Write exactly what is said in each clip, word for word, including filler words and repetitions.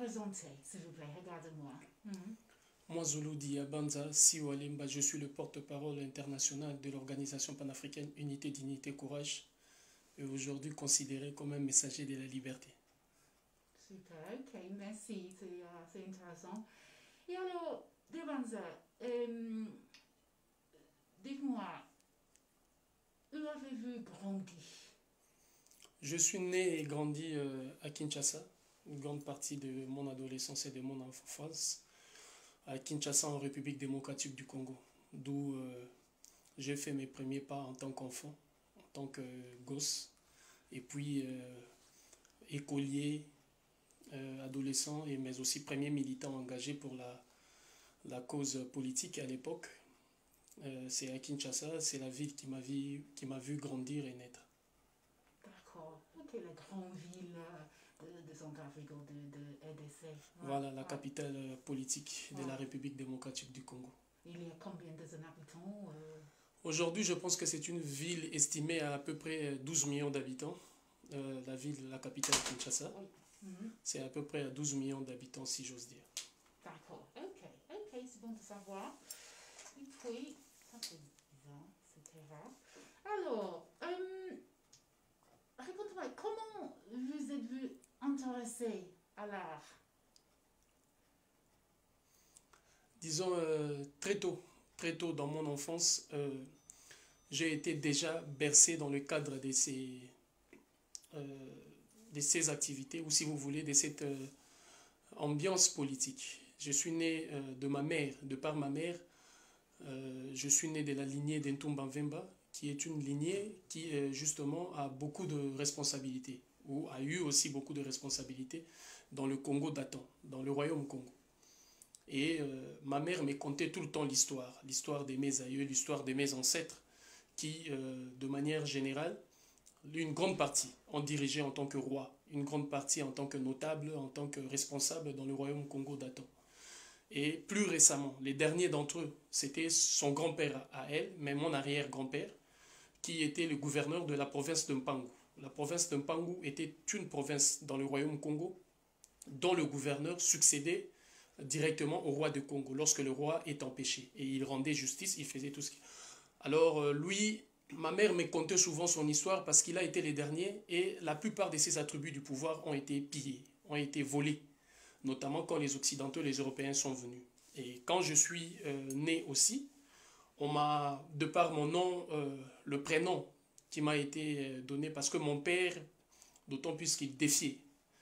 présenter, s'il vous plaît, regardez-moi. Mhm. Moi, Zulu Diabanza Siwalimba, je suis le porte-parole international de l'Organisation panafricaine Unité, Dignité, Courage, et aujourd'hui considéré comme un messager de la liberté. Super, ok, merci, c'est euh, c'est intéressant. Et alors, Diabanza, euh, dites-moi, où avez-vous grandi? Je suis né et grandi euh, à Kinshasa, une grande partie de mon adolescence et de mon enfance, à Kinshasa en République démocratique du Congo, d'où euh, j'ai fait mes premiers pas en tant qu'enfant, en tant que gosse, et puis euh, écolier, euh, adolescent, et, mais aussi premier militant engagé pour la, la cause politique à l'époque. Euh, c'est à Kinshasa, c'est la ville qui m'a vu, qui m'a vu grandir et naître. D'accord, ok, la grande ville euh, de, de Centrafrique ou de, de R D C. Ouais, Voilà, la ouais. capitale euh, politique de Ouais. la République démocratique du Congo. Il y a combien d'habitants euh, Aujourd'hui, je pense que c'est une ville estimée à à peu près douze millions d'habitants. Euh, la ville, la capitale Kinshasa, Oui. Mhm. c'est à peu près à douze millions d'habitants, si j'ose dire. D'accord, ok, ok, c'est bon de savoir. Et puis, ça c'est bien, et cetera. Alors, euh, racontez-moi, comment vous êtes-vous intéressé à l'art? Disons euh, très tôt, très tôt dans mon enfance, euh, j'ai été déjà bercé dans le cadre de ces, euh, de ces activités, ou si vous voulez, de cette euh, ambiance politique. Je suis né euh, de ma mère, de par ma mère, euh, je suis né de la lignée d'Entumba Mvemba, qui est une lignée qui euh, justement a beaucoup de responsabilités, ou a eu aussi beaucoup de responsabilités dans le Congo datant, dans le royaume Congo. Et euh, ma mère me contait tout le temps l'histoire, l'histoire de mes aïeux, l'histoire de mes ancêtres, qui, euh, de manière générale, une grande partie ont dirigé en tant que roi, une grande partie en tant que notable, en tant que responsable dans le royaume Congo datant. Et plus récemment, les derniers d'entre eux, c'était son grand-père à elle, mais mon arrière-grand-père, qui était le gouverneur de la province de Mpangu. La province de Mpangu était une province dans le royaume Congo dont le gouverneur succédait directement au roi de Congo lorsque le roi est empêché. Et il rendait justice, il faisait tout ce qu'il... Alors lui, ma mère me contait souvent son histoire parce qu'il a été le dernier et la plupart de ses attributs du pouvoir ont été pillés, ont été volés, notamment quand les Occidentaux, les Européens sont venus. Et quand je suis euh, né aussi, on m'a, de par mon nom, euh, le prénom qui m'a été donné parce que mon père, d'autant plus qu'il défiait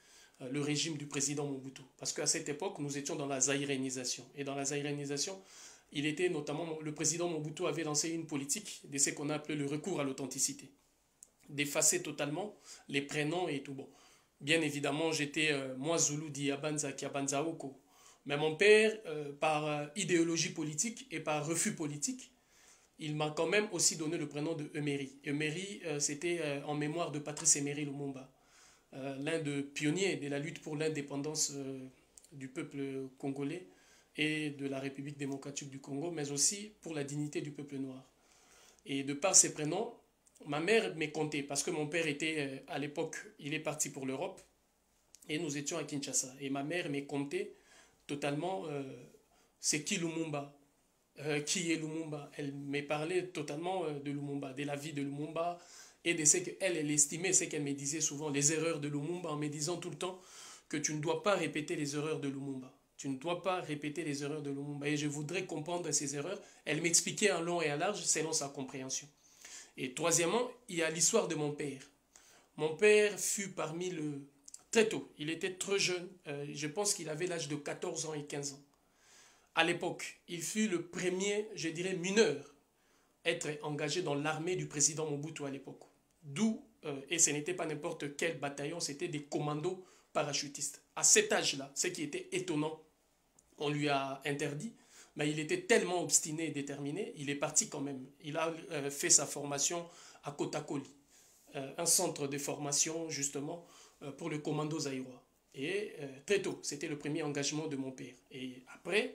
le régime du président Mobutu. Parce qu'à cette époque, nous étions dans la zaïrénisation. Et dans la zaïrénisation, il était notamment, le président Mobutu avait lancé une politique de ce qu'on a appelé le recours à l'authenticité. D'effacer totalement les prénoms et tout. Bon, bien évidemment, j'étais, euh, moi, Zulu Diabanza Kiabanza Oko. Mais mon père, euh, par euh, idéologie politique et par refus politique, il m'a quand même aussi donné le prénom de Emery. Emery, euh, c'était euh, en mémoire de Patrice Emery Lumumba. Euh, l'un des pionniers de la lutte pour l'indépendance euh, du peuple congolais et de la République démocratique du Congo, mais aussi pour la dignité du peuple noir. Et de par ces prénoms, ma mère m'est comptée, parce que mon père était, euh, à l'époque, il est parti pour l'Europe, et nous étions à Kinshasa. Et ma mère m'est comptée totalement, euh, c'est qui Lumumba, euh, qui est Lumumba. Elle m'est parlé totalement euh, de Lumumba, de la vie de Lumumba, et de ce qu'elle, elle estimait, ce qu'elle me disait souvent, les erreurs de Lumumba, en me disant tout le temps que tu ne dois pas répéter les erreurs de Lumumba. Tu ne dois pas répéter les erreurs de Lumumba. Et je voudrais comprendre ces erreurs. Elle m'expliquait en long et en large selon sa compréhension. Et troisièmement, il y a l'histoire de mon père. Mon père fut parmi le... Très tôt, il était très jeune. Euh, je pense qu'il avait l'âge de quatorze ans et quinze ans. À l'époque, il fut le premier, je dirais, mineur être engagé dans l'armée du président Mobutu à l'époque. D'où, euh, et ce n'était pas n'importe quel bataillon, c'était des commandos parachutistes. À cet âge-là, ce qui était étonnant, on lui a interdit, mais il était tellement obstiné et déterminé, il est parti quand même. Il a euh, fait sa formation à Kotakoli, euh, un centre de formation justement euh, pour le commando zaïrois. Et euh, très tôt, c'était le premier engagement de mon père. Et après,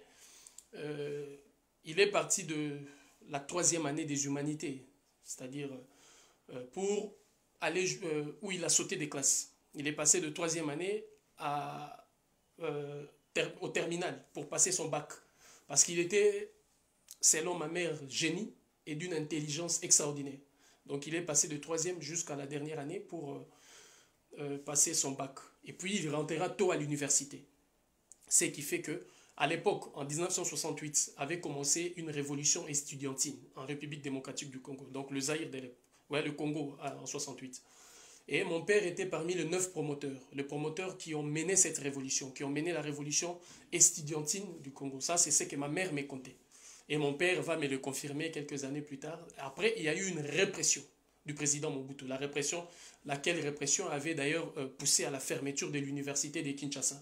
euh, il est parti de la troisième année des humanités, c'est-à-dire euh, pour aller euh, où il a sauté des classes. Il est passé de troisième année à, euh, ter au terminal pour passer son bac. Parce qu'il était, selon ma mère, génie et d'une intelligence extraordinaire. Donc il est passé de troisième jusqu'à la dernière année pour euh, euh, passer son bac. Et puis il rentrera tôt à l'université. Ce qui fait que, à l'époque, en mille neuf cent soixante-huit, avait commencé une révolution estudiantine en République démocratique du Congo. Donc le Zaïre, ouais, le Congo en soixante-huit. Et mon père était parmi les neuf promoteurs, les promoteurs qui ont mené cette révolution, qui ont mené la révolution estudiantine du Congo. Ça, c'est ce que ma mère m'a conté. Et mon père va me le confirmer quelques années plus tard. Après, il y a eu une répression du président Mobutu. La répression, laquelle répression avait d'ailleurs poussé à la fermeture de l'université de Kinshasa.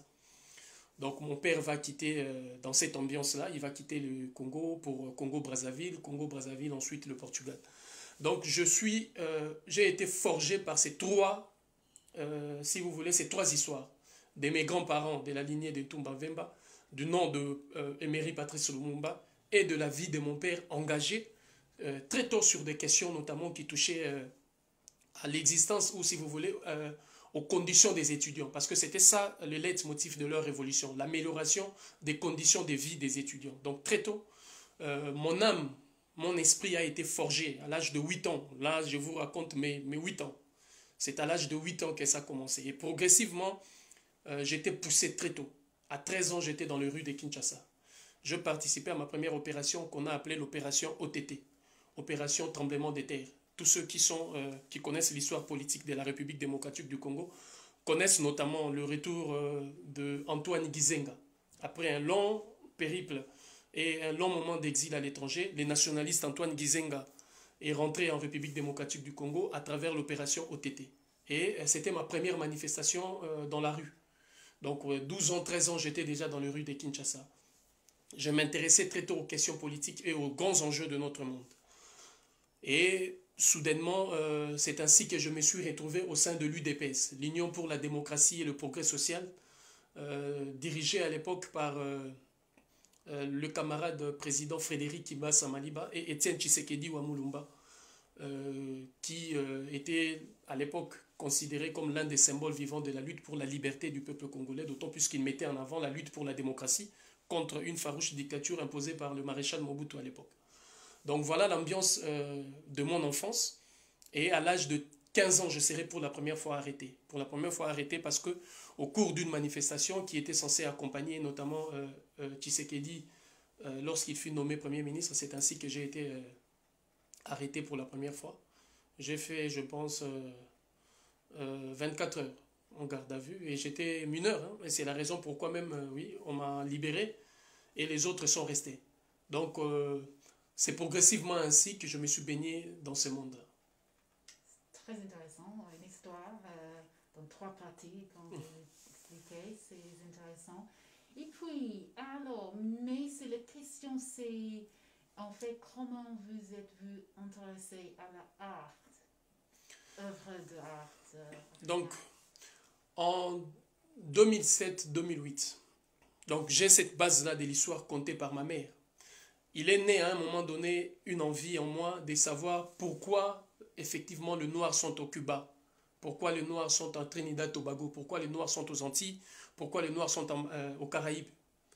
Donc mon père va quitter, euh, dans cette ambiance-là, il va quitter le Congo pour Congo-Brazzaville, Congo-Brazzaville, ensuite le Portugal. Donc je suis, euh, j'ai été forgé par ces trois, euh, si vous voulez, ces trois histoires. De mes grands-parents, de la lignée de Tumba Vemba, du nom de euh, Emery Patrice Lumumba, et de la vie de mon père engagé euh, très tôt sur des questions notamment qui touchaient euh, à l'existence, ou si vous voulez, euh, aux conditions des étudiants, parce que c'était ça le leitmotiv de leur révolution, l'amélioration des conditions de vie des étudiants. Donc très tôt, euh, mon âme, mon esprit a été forgé à l'âge de huit ans. Là, je vous raconte mes, mes huit ans. C'est à l'âge de huit ans que ça a commencé. Et progressivement, euh, j'étais poussé très tôt. À treize ans, j'étais dans les rues de Kinshasa. Je participais à ma première opération qu'on a appelée l'opération O T T, opération tremblement de terre. Tous ceux qui, sont, euh, qui connaissent l'histoire politique de la République démocratique du Congo connaissent notamment le retour euh, d'Antoine Gizenga. Après un long périple et un long moment d'exil à l'étranger, les nationalistes Antoine Gizenga est rentré en République démocratique du Congo à travers l'opération O T T. Et euh, c'était ma première manifestation euh, dans la rue. Donc euh, douze ans, treize ans, j'étais déjà dans les rues de Kinshasa. Je m'intéressais très tôt aux questions politiques et aux grands enjeux de notre monde. Et soudainement, euh, c'est ainsi que je me suis retrouvé au sein de l'U D P S, l'Union pour la démocratie et le progrès social, euh, dirigée à l'époque par euh, euh, le camarade président Frédéric Kibasa Maliba et Étienne Tshisekedi Wamulumba, euh, qui euh, était à l'époque considéré comme l'un des symboles vivants de la lutte pour la liberté du peuple congolais, d'autant plus qu'il mettait en avant la lutte pour la démocratie contre une farouche dictature imposée par le maréchal Mobutu à l'époque. Donc voilà l'ambiance euh, de mon enfance. Et à l'âge de quinze ans, je serai pour la première fois arrêté. Pour la première fois arrêté parce que au cours d'une manifestation qui était censée accompagner notamment euh, euh, Tshisekedi euh, lorsqu'il fut nommé Premier ministre, c'est ainsi que j'ai été euh, arrêté pour la première fois. J'ai fait, je pense, euh, euh, vingt-quatre heures en garde à vue et j'étais mineur. Hein, et c'est la raison pourquoi même, euh, oui, on m'a libéré et les autres sont restés. Donc... Euh, c'est progressivement ainsi que je me suis baigné dans ce monde-là. Très intéressant, une histoire euh, dans trois parties, comme vous l'expliquez, c'est intéressant. Et puis, alors, mais c'est la question, c'est en fait comment vous êtes-vous intéressé à l'art, œuvre d'art. Euh, Donc, en deux mille sept deux mille huit, donc j'ai cette base-là de l'histoire contée par ma mère. Il est né à un moment donné une envie en moi de savoir pourquoi effectivement les Noirs sont au Cuba, pourquoi les Noirs sont en Trinidad et Tobago, pourquoi les Noirs sont aux Antilles, pourquoi les Noirs sont en, euh, aux Caraïbes.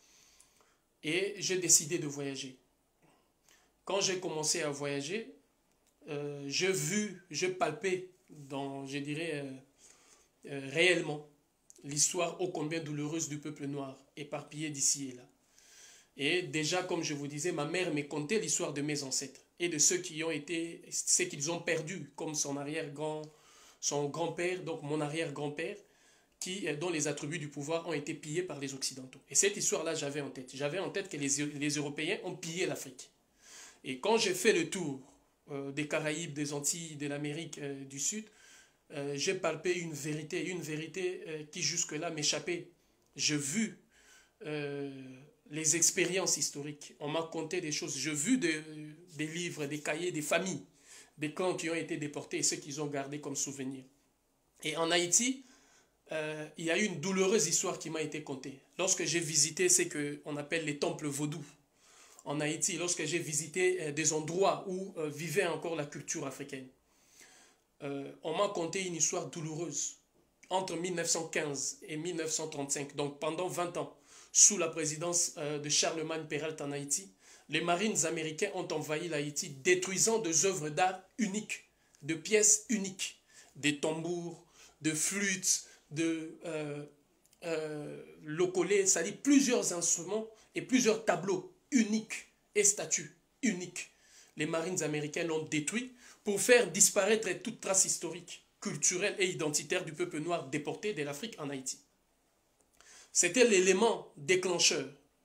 Et j'ai décidé de voyager. Quand j'ai commencé à voyager, euh, j'ai vu, j'ai palpé, dans, je dirais euh, euh, réellement, l'histoire ô combien douloureuse du peuple noir, éparpillé d'ici et là. Et déjà, comme je vous disais, ma mère me contait l'histoire de mes ancêtres et de ceux qui ont été, ceux qu'ils ont perdus, comme son arrière-grand, son grand-père, donc mon arrière-grand-père, qui, dont les attributs du pouvoir ont été pillés par les Occidentaux. Et cette histoire-là, j'avais en tête. J'avais en tête que les, les Européens ont pillé l'Afrique. Et quand j'ai fait le tour euh, des Caraïbes, des Antilles, de l'Amérique euh, du Sud, euh, j'ai palpé une vérité, une vérité euh, qui jusque-là m'échappait. J'ai vu... Euh, les expériences historiques. On m'a conté des choses. J'ai vu des, des livres, des cahiers, des familles, des clans qui ont été déportés et ceux qu'ils ont gardés comme souvenirs. Et en Haïti, euh, il y a eu une douloureuse histoire qui m'a été contée. Lorsque j'ai visité ce qu'on appelle les temples vaudous en Haïti, lorsque j'ai visité euh, des endroits où euh, vivait encore la culture africaine, euh, on m'a conté une histoire douloureuse. entre mille neuf cent quinze et mille neuf cent trente-cinq, donc pendant vingt ans, sous la présidence euh, de Charlemagne Péralte en Haïti, les Marines américains ont envahi l'Haïti, détruisant des œuvres d'art uniques, de pièces uniques, des tambours, de flûtes, de euh, euh, locolés, c'est-à-dire plusieurs instruments et plusieurs tableaux uniques et statues uniques. Les Marines américains l'ont détruit pour faire disparaître toute trace historique, culturelle et identitaire du peuple noir déporté de l'Afrique en Haïti. C'était l'élément déclencheur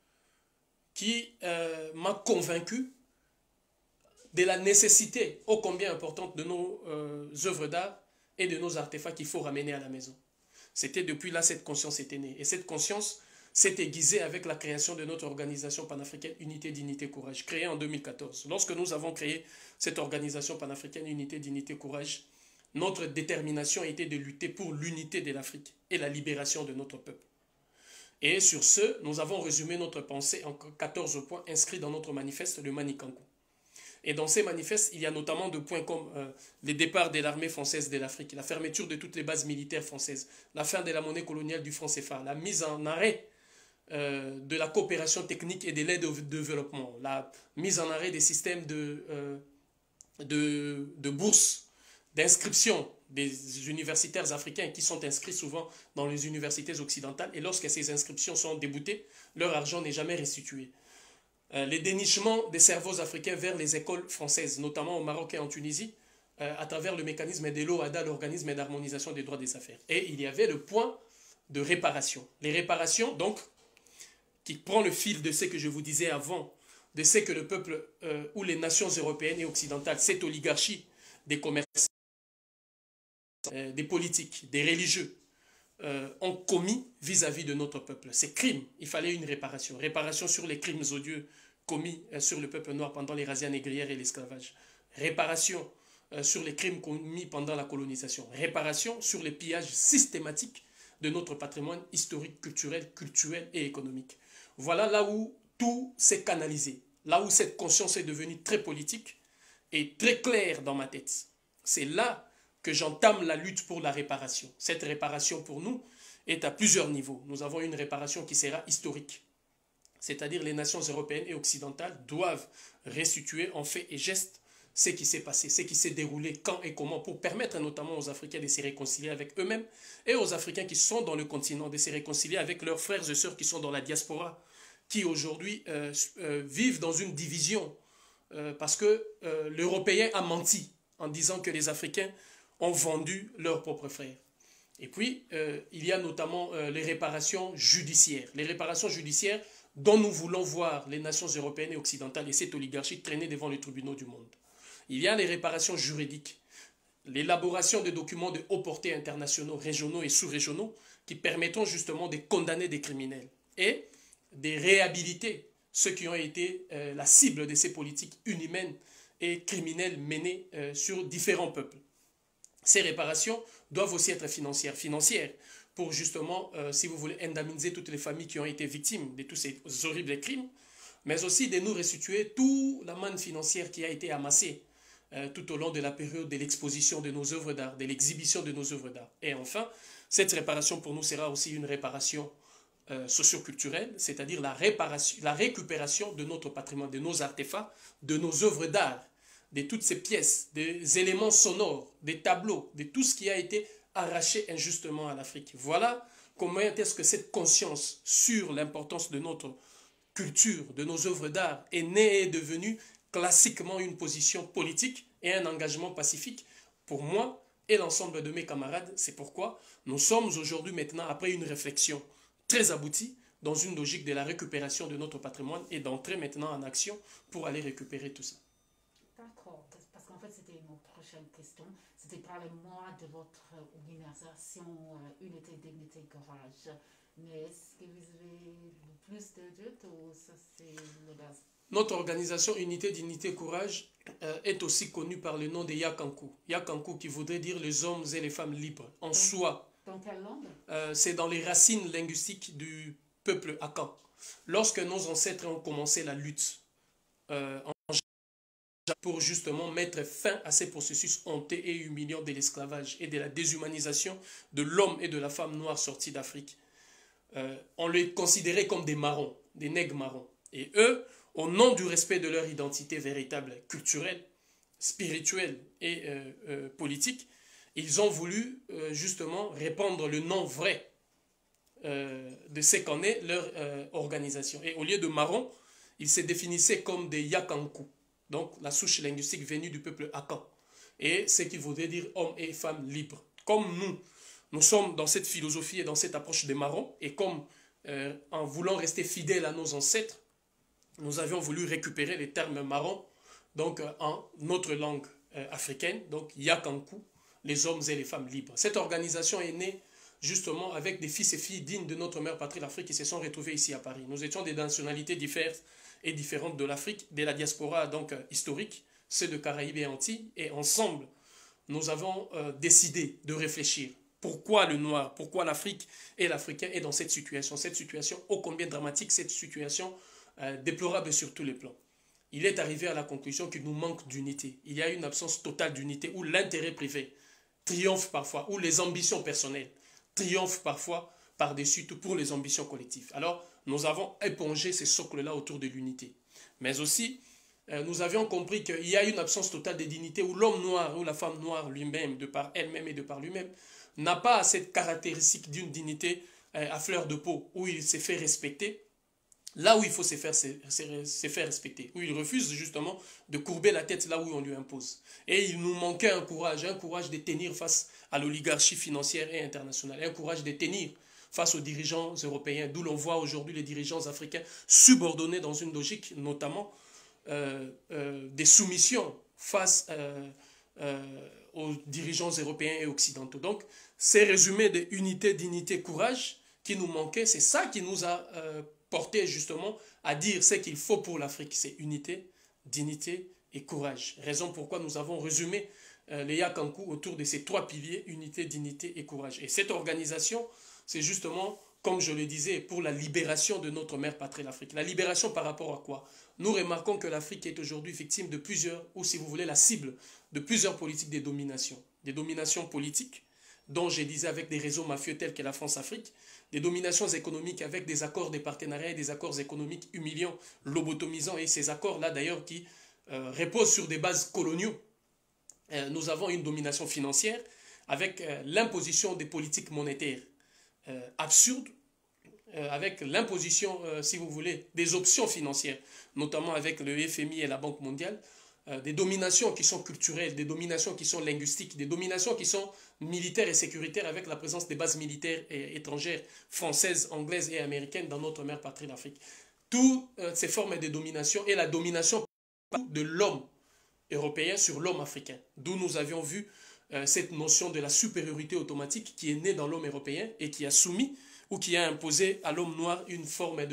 qui euh, m'a convaincu de la nécessité ô combien importante de nos euh, œuvres d'art et de nos artefacts qu'il faut ramener à la maison. C'était depuis là cette conscience était née. Et cette conscience s'est aiguisée avec la création de notre organisation panafricaine Unité, Dignité, Courage, créée en deux mille quatorze. Lorsque nous avons créé cette organisation panafricaine Unité, Dignité, Courage, notre détermination a été de lutter pour l'unité de l'Afrique et la libération de notre peuple. Et sur ce, nous avons résumé notre pensée en quatorze points inscrits dans notre manifeste, le Manikankou. Et dans ces manifestes, il y a notamment des points comme euh, le départ de l'armée française de l'Afrique, la fermeture de toutes les bases militaires françaises, la fin de la monnaie coloniale du franc C F A, la mise en arrêt euh, de la coopération technique et de l'aide au développement, la mise en arrêt des systèmes de, euh, de, de bourses, d'inscription des universitaires africains qui sont inscrits souvent dans les universités occidentales. Et lorsque ces inscriptions sont déboutées, leur argent n'est jamais restitué. Euh, les dénichements des cerveaux africains vers les écoles françaises, notamment au Maroc et en Tunisie, euh, à travers le mécanisme de l'O A D A, l'organisme d'harmonisation des droits des affaires. Et il y avait le point de réparation. Les réparations, donc, qui prend le fil de ce que je vous disais avant, de ce que le peuple euh, ou les nations européennes et occidentales, cette oligarchie des commerçants, euh, des politiques, des religieux, euh, ont commis vis-à-vis de notre peuple. Ces crimes, il fallait une réparation. Réparation sur les crimes odieux commis euh, sur le peuple noir pendant les razzias négrières et l'esclavage. Réparation euh, sur les crimes commis pendant la colonisation. Réparation sur les pillages systématiques de notre patrimoine historique, culturel, culturel et économique. Voilà là où tout s'est canalisé. Là où cette conscience est devenue très politique et très claire dans ma tête. C'est là que j'entame la lutte pour la réparation. Cette réparation pour nous est à plusieurs niveaux. Nous avons une réparation qui sera historique. C'est-à-dire les nations européennes et occidentales doivent restituer en fait et geste ce qui s'est passé, ce qui s'est déroulé, quand et comment, pour permettre notamment aux Africains de se réconcilier avec eux-mêmes et aux Africains qui sont dans le continent de se réconcilier avec leurs frères et sœurs qui sont dans la diaspora, qui aujourd'hui euh, euh, vivent dans une division euh, parce que euh, l'Européen a menti en disant que les Africains ont vendu leurs propres frères. Et puis, euh, il y a notamment euh, les réparations judiciaires. Les réparations judiciaires dont nous voulons voir les nations européennes et occidentales et cette oligarchie traîner devant les tribunaux du monde. Il y a les réparations juridiques, l'élaboration de documents de haut portée internationaux, régionaux et sous-régionaux qui permettront justement de condamner des criminels et de réhabiliter ceux qui ont été euh, la cible de ces politiques inhumaines et criminelles menées euh, sur différents peuples. Ces réparations doivent aussi être financières, financières pour justement, euh, si vous voulez, indemniser toutes les familles qui ont été victimes de tous ces horribles crimes, mais aussi de nous restituer toute la manne financière qui a été amassée euh, tout au long de la période de l'exposition de nos œuvres d'art, de l'exhibition de nos œuvres d'art. Et enfin, cette réparation pour nous sera aussi une réparation euh, socioculturelle, c'est-à-dire la, réparation, la récupération de notre patrimoine, de nos artefacts, de nos œuvres d'art, de toutes ces pièces, des éléments sonores, des tableaux, de tout ce qui a été arraché injustement à l'Afrique. Voilà comment est-ce que cette conscience sur l'importance de notre culture, de nos œuvres d'art, est née et est devenue classiquement une position politique et un engagement pacifique pour moi et l'ensemble de mes camarades. C'est pourquoi nous sommes aujourd'hui maintenant, après une réflexion très aboutie, dans une logique de la récupération de notre patrimoine et d'entrer maintenant en action pour aller récupérer tout ça. D'accord, parce qu'en fait c'était mon prochaine question. C'était parlez-moi de votre organisation euh, Unité, Dignité, Courage. Mais est-ce que vous avez plus de doutes ou ça c'est la base? Notre organisation Unité, Dignité, Courage euh, est aussi connue par le nom de Yakankou. Yakankou qui voudrait dire les hommes et les femmes libres, en dans, soi. Dans quelle langue? euh, C'est dans les racines linguistiques du peuple Akan. Lorsque nos ancêtres ont commencé la lutte euh, en pour justement mettre fin à ces processus honteux et humiliants de l'esclavage et de la déshumanisation de l'homme et de la femme noire sortis d'Afrique. Euh, on les considérait comme des marrons, des nègres marrons. Et eux, au nom du respect de leur identité véritable, culturelle, spirituelle et euh, euh, politique, ils ont voulu euh, justement répandre le nom vrai euh, de ce qu'en est leur euh, organisation. Et au lieu de marrons, ils se définissaient comme des Yakankou, donc la souche linguistique venue du peuple Akan, et ce qui voudrait dire hommes et femmes libres. Comme nous, nous sommes dans cette philosophie et dans cette approche des marrons, et comme euh, en voulant rester fidèles à nos ancêtres, nous avions voulu récupérer les termes marrons donc, euh, en notre langue euh, africaine, donc Yakankou, les hommes et les femmes libres. Cette organisation est née justement avec des fils et filles dignes de notre mère patrie, l'Afrique, qui se sont retrouvés ici à Paris. Nous étions des nationalités diverses et différentes de l'Afrique, de la diaspora donc euh, historique, ceux de Caraïbes et Antilles, et ensemble, nous avons euh, décidé de réfléchir. Pourquoi le noir, pourquoi l'Afrique et l'Africain est dans cette situation, cette situation ô combien dramatique, cette situation euh, déplorable sur tous les plans. Il est arrivé à la conclusion qu'il nous manque d'unité. Il y a une absence totale d'unité où l'intérêt privé triomphe parfois, où les ambitions personnelles triomphent parfois par-dessus tout pour les ambitions collectives. Alors, nous avons épongé ces socles-là autour de l'unité. Mais aussi, euh, nous avions compris qu'il y a une absence totale de dignité où l'homme noir, ou la femme noire lui-même, de par elle-même et de par lui-même, n'a pas cette caractéristique d'une dignité euh, à fleur de peau, où il s'est fait respecter, là où il faut se faire, se, se, se faire respecter, où il refuse justement de courber la tête là où on lui impose. Et il nous manquait un courage, un courage de tenir face à l'oligarchie financière et internationale, un courage de tenir face aux dirigeants européens, d'où l'on voit aujourd'hui les dirigeants africains subordonnés dans une logique notamment euh, euh, des soumissions face euh, euh, aux dirigeants européens et occidentaux. Donc, ces résumés de unité, dignité, courage qui nous manquaient, c'est ça qui nous a euh, porté justement à dire ce qu'il faut pour l'Afrique, c'est unité, dignité et courage. Raison pourquoi nous avons résumé euh, les Yakankou autour de ces trois piliers, unité, dignité et courage. Et cette organisation, c'est justement, comme je le disais, pour la libération de notre mère patrie, l'Afrique. La libération par rapport à quoi? Nous remarquons que l'Afrique est aujourd'hui victime de plusieurs, ou si vous voulez, la cible de plusieurs politiques de domination. Des dominations politiques, dont je disais avec des réseaux mafieux tels que la France-Afrique, des dominations économiques avec des accords de partenariat et des accords économiques humiliants, lobotomisants, et ces accords-là d'ailleurs qui euh, reposent sur des bases coloniaux. Euh, nous avons une domination financière avec euh, l'imposition des politiques monétaires euh, absurdes, euh, avec l'imposition, euh, si vous voulez, des options financières, notamment avec le F M I et la Banque mondiale, euh, des dominations qui sont culturelles, des dominations qui sont linguistiques, des dominations qui sont militaires et sécuritaires avec la présence des bases militaires et étrangères, françaises, anglaises et américaines dans notre mère patrie d'Afrique. Toutes euh, ces formes de domination et la domination de l'homme européen sur l'homme africain, d'où nous avions vu euh, cette notion de la supériorité automatique qui est née dans l'homme européen et qui a soumis ou qui a imposé à l'homme noir une forme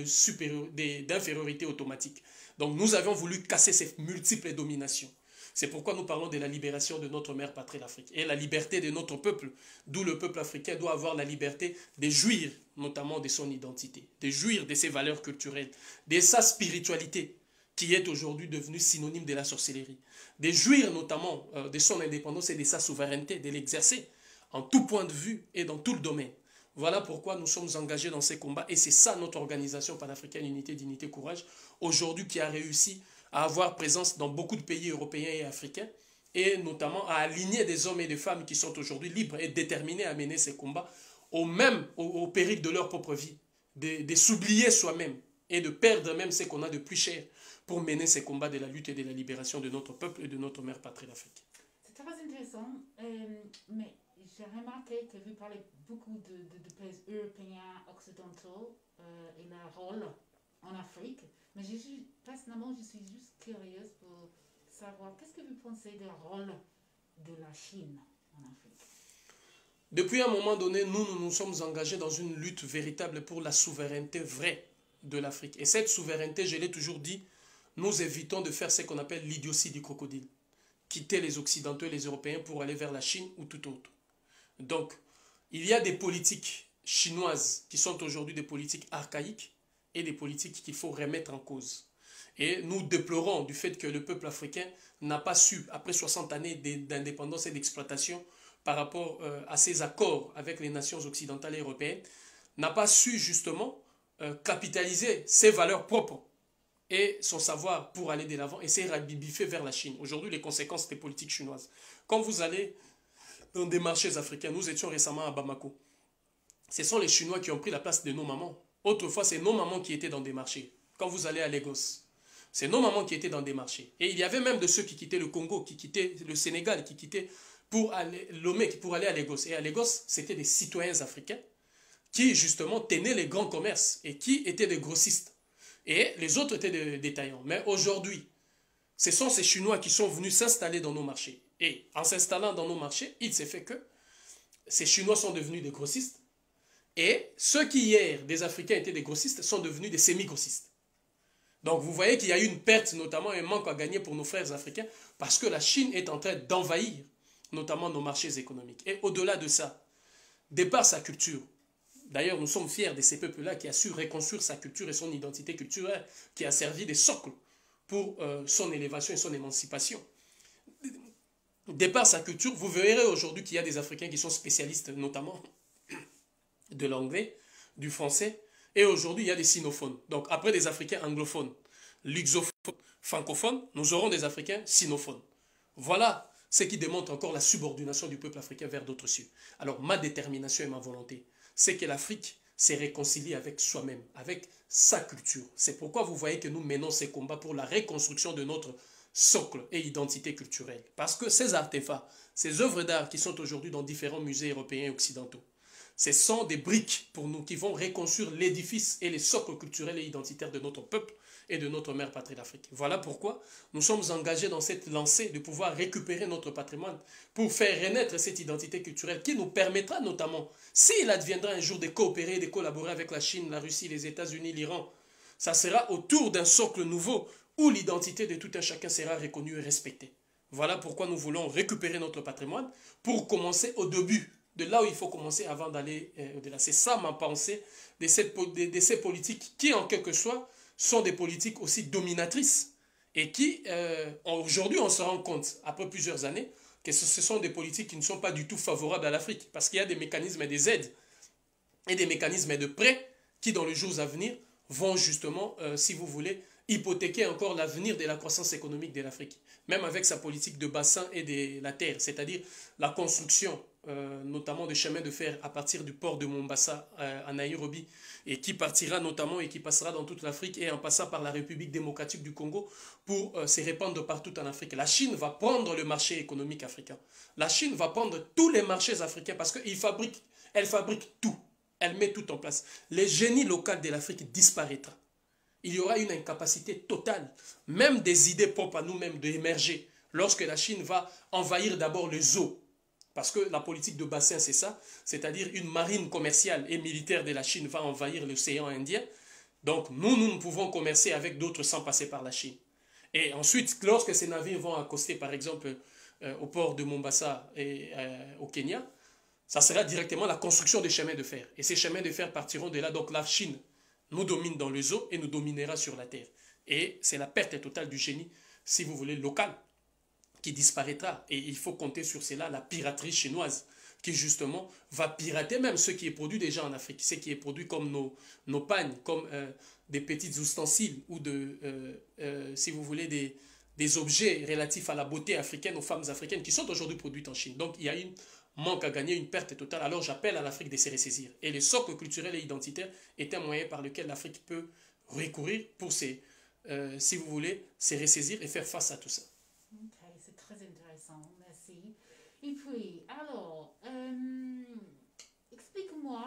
de d'infériorité automatique. Donc nous avions voulu casser ces multiples dominations. C'est pourquoi nous parlons de la libération de notre mère patrie, l'Afrique, et la liberté de notre peuple, d'où le peuple africain doit avoir la liberté de jouir notamment de son identité, de jouir de ses valeurs culturelles, de sa spiritualité, qui est aujourd'hui devenue synonyme de la sorcellerie, de jouir notamment euh, de son indépendance et de sa souveraineté, de l'exercer en tout point de vue et dans tout le domaine. Voilà pourquoi nous sommes engagés dans ces combats, et c'est ça notre organisation panafricaine Unité, Dignité, Courage, aujourd'hui qui a réussi à avoir présence dans beaucoup de pays européens et africains, et notamment à aligner des hommes et des femmes qui sont aujourd'hui libres et déterminés à mener ces combats au même, au, au péril de leur propre vie, de, de s'oublier soi-même et de perdre même ce qu'on a de plus cher pour mener ces combats de la lutte et de la libération de notre peuple et de notre mère patrie d'Afrique. C'est très intéressant, euh, mais j'ai remarqué que vous parlez beaucoup de, de, de pays européens, occidentaux euh, et leur rôle en Afrique. Mais je suis, personnellement, je suis juste curieuse pour savoir qu'est-ce que vous pensez du rôle de la Chine en Afrique. Depuis un moment donné, nous, nous nous sommes engagés dans une lutte véritable pour la souveraineté vraie de l'Afrique. Et cette souveraineté, je l'ai toujours dit, nous évitons de faire ce qu'on appelle l'idiotie du crocodile. Quitter les Occidentaux et les Européens pour aller vers la Chine ou tout autre. Donc, il y a des politiques chinoises qui sont aujourd'hui des politiques archaïques et des politiques qu'il faut remettre en cause. Et nous déplorons du fait que le peuple africain n'a pas su, après soixante années d'indépendance et d'exploitation par rapport euh, à ses accords avec les nations occidentales et européennes, n'a pas su justement euh, capitaliser ses valeurs propres et son savoir pour aller de l'avant et s'est rabibiffé vers la Chine. Aujourd'hui, les conséquences des politiques chinoises. Quand vous allez dans des marchés africains, nous étions récemment à Bamako, ce sont les Chinois qui ont pris la place de nos mamans. Autrefois, c'est nos mamans qui étaient dans des marchés. Quand vous allez à Lagos, c'est nos mamans qui étaient dans des marchés. Et il y avait même de ceux qui quittaient le Congo, qui quittaient le Sénégal, qui quittaient pour aller, Lomé, pour aller à Lagos. Et à Lagos, c'était des citoyens africains qui, justement, tenaient les grands commerces et qui étaient des grossistes. Et les autres étaient des détaillants. Mais aujourd'hui, ce sont ces Chinois qui sont venus s'installer dans nos marchés. Et en s'installant dans nos marchés, il s'est fait que ces Chinois sont devenus des grossistes. Et ceux qui hier, des Africains, étaient des grossistes, sont devenus des semi-grossistes. Donc vous voyez qu'il y a eu une perte, notamment un manque à gagner pour nos frères africains, parce que la Chine est en train d'envahir, notamment nos marchés économiques. Et au-delà de ça, de par sa culture, d'ailleurs nous sommes fiers de ces peuples-là qui a su reconstruire sa culture et son identité culturelle, qui a servi de socle pour euh, son élévation et son émancipation. De par sa culture, vous verrez aujourd'hui qu'il y a des Africains qui sont spécialistes, notamment de l'anglais, du français, et aujourd'hui il y a des sinophones. Donc après des Africains anglophones, luxophones, francophones, nous aurons des Africains sinophones. Voilà ce qui démontre encore la subordination du peuple africain vers d'autres cieux. Alors ma détermination et ma volonté, c'est que l'Afrique s'est réconciliée avec soi-même, avec sa culture. C'est pourquoi vous voyez que nous menons ces combats pour la reconstruction de notre socle et identité culturelle. Parce que ces artefacts, ces œuvres d'art qui sont aujourd'hui dans différents musées européens et occidentaux, ce sont des briques pour nous qui vont reconstruire l'édifice et les socles culturels et identitaires de notre peuple et de notre mère patrie d'Afrique. Voilà pourquoi nous sommes engagés dans cette lancée de pouvoir récupérer notre patrimoine pour faire renaître cette identité culturelle qui nous permettra notamment, s'il adviendra un jour de coopérer, de collaborer avec la Chine, la Russie, les États-Unis, l'Iran, ça sera autour d'un socle nouveau où l'identité de tout un chacun sera reconnue et respectée. Voilà pourquoi nous voulons récupérer notre patrimoine pour commencer au début, de là où il faut commencer avant d'aller euh, au-delà. C'est ça ma pensée de, cette, de, de ces politiques qui, en quelque sorte, sont des politiques aussi dominatrices et qui, euh, aujourd'hui, on se rend compte, après plusieurs années, que ce, ce sont des politiques qui ne sont pas du tout favorables à l'Afrique parce qu'il y a des mécanismes et des aides et des mécanismes de prêts qui, dans les jours à venir, vont justement, euh, si vous voulez, hypothéquer encore l'avenir de la croissance économique de l'Afrique, même avec sa politique de bassin et de la terre, c'est-à-dire la construction euh, notamment de chemins de fer à partir du port de Mombasa euh, à Nairobi, et qui partira notamment et qui passera dans toute l'Afrique et en passant par la République démocratique du Congo pour euh, se répandre partout en Afrique. La Chine va prendre le marché économique africain. La Chine va prendre tous les marchés africains parce qu'elle fabrique, elle fabrique tout. Elle met tout en place. Les génies locaux de l'Afrique disparaîtront. Il y aura une incapacité totale, même des idées propres à nous-mêmes d'émerger lorsque la Chine va envahir d'abord les eaux. Parce que la politique de bassin, c'est ça, c'est-à-dire une marine commerciale et militaire de la Chine va envahir l'océan Indien. Donc nous, nous ne pouvons commercer avec d'autres sans passer par la Chine. Et ensuite, lorsque ces navires vont accoster, par exemple, euh, au port de Mombasa et euh, au Kenya, ça sera directement la construction des chemins de fer. Et ces chemins de fer partiront de là. Donc la Chine nous domine dans les eaux et nous dominera sur la terre. Et c'est la perte totale du génie, si vous voulez, local, qui disparaîtra. Et il faut compter sur cela, la piraterie chinoise, qui justement va pirater même ce qui est produit déjà en Afrique, ce qui est produit comme nos, nos pagnes, comme euh, des petits ustensiles ou de, euh, euh, si vous voulez, des, des objets relatifs à la beauté africaine, aux femmes africaines, qui sont aujourd'hui produites en Chine. Donc il y a une manque à gagner, une perte totale. Alors j'appelle à l'Afrique de se ressaisir. Et le socle culturel et identitaire est un moyen par lequel l'Afrique peut recourir pour, ses, euh, si vous voulez, se ressaisir et faire face à tout ça. Ok, c'est très intéressant, merci. Et puis, alors, euh, explique-moi,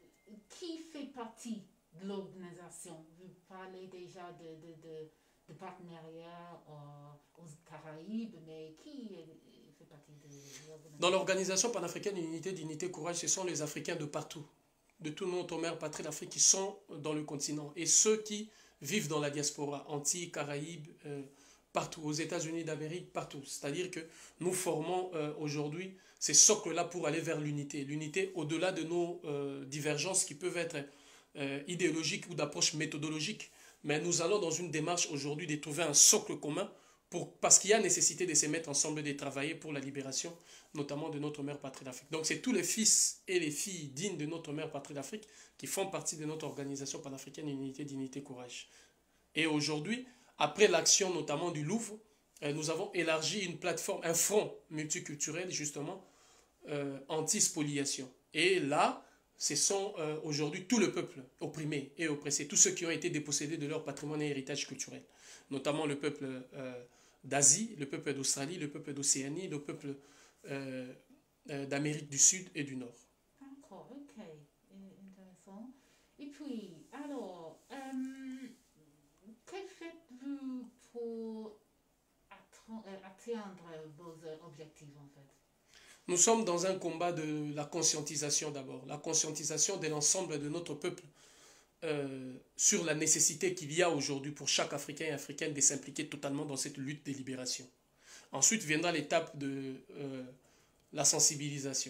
qui fait partie de l'organisation? Vous parlez déjà de, de, de, de partenariat euh, aux Caraïbes, mais qui fait partie de l'organisation? Dans l'organisation panafricaine Unité, d'Unité, Courage, ce sont les Africains de partout, de tout notre mère patrie d'Afrique qui sont dans le continent. Et ceux qui vivent dans la diaspora, Antilles, Caraïbes, euh, partout, aux États-Unis d'Amérique, partout. C'est-à-dire que nous formons euh, aujourd'hui ces socles-là pour aller vers l'unité. L'unité au-delà de nos euh, divergences qui peuvent être euh, idéologiques ou d'approche méthodologique, Mais nous allons dans une démarche aujourd'hui de trouver un socle commun pour, parce qu'il y a nécessité de se mettre ensemble et de travailler pour la libération, notamment de notre mère patrie d'Afrique. Donc c'est tous les fils et les filles dignes de notre mère patrie d'Afrique qui font partie de notre organisation panafricaine Unité, Dignité, Courage. Et aujourd'hui, après l'action notamment du Louvre, euh, nous avons élargi une plateforme, un front multiculturel justement, euh, anti-spoliation. Et là, ce sont euh, aujourd'hui tout le peuple opprimé et oppressé, tous ceux qui ont été dépossédés de leur patrimoine et héritage culturel, notamment le peuple euh, d'Asie, le peuple d'Australie, le peuple d'Océanie, le peuple euh, euh, d'Amérique du Sud et du Nord. D'accord, ok, intéressant. Et puis, alors, euh, que faites-vous pour atteindre vos objectifs en fait? Nous sommes dans un combat de la conscientisation d'abord, la conscientisation de l'ensemble de notre peuple euh, sur la nécessité qu'il y a aujourd'hui pour chaque Africain et Africaine de s'impliquer totalement dans cette lutte de libération. Ensuite viendra l'étape de euh, la sensibilisation.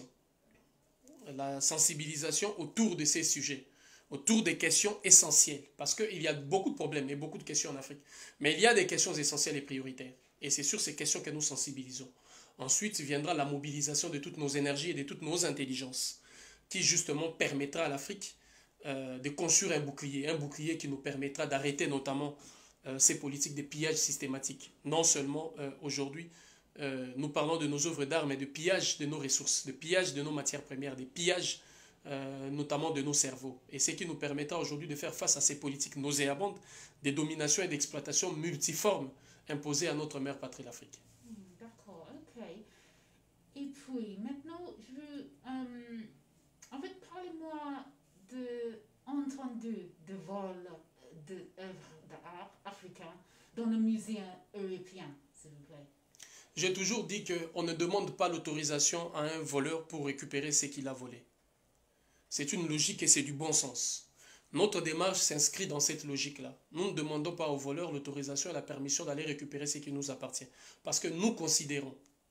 La sensibilisation autour de ces sujets, autour des questions essentielles. Parce qu'il y a beaucoup de problèmes et beaucoup de questions en Afrique. Mais il y a des questions essentielles et prioritaires. Et c'est sur ces questions que nous sensibilisons. Ensuite viendra la mobilisation de toutes nos énergies et de toutes nos intelligences, qui justement permettra à l'Afrique euh, de construire un bouclier, un bouclier qui nous permettra d'arrêter notamment euh, ces politiques de pillage systématique. Non seulement euh, aujourd'hui, euh, nous parlons de nos œuvres d'art, mais de pillage de nos ressources, de pillage de nos matières premières, de pillage euh, notamment de nos cerveaux. Et ce qui nous permettra aujourd'hui de faire face à ces politiques nauséabondes, des dominations et d'exploitation multiformes imposées à notre mère patrie, l'Afrique. D'accord, ok. Et puis, maintenant, je veux... Euh, en fait, parlez-moi de entendu de vol d'œuvres d'art africains dans le musée européen, s'il vous plaît. J'ai toujours dit qu'on ne demande pas l'autorisation à un voleur pour récupérer ce qu'il a volé. C'est une logique et c'est du bon sens. Notre démarche s'inscrit dans cette logique-là. Nous ne demandons pas aux voleurs l'autorisation et la permission d'aller récupérer ce qui nous appartient. Parce que nous considérons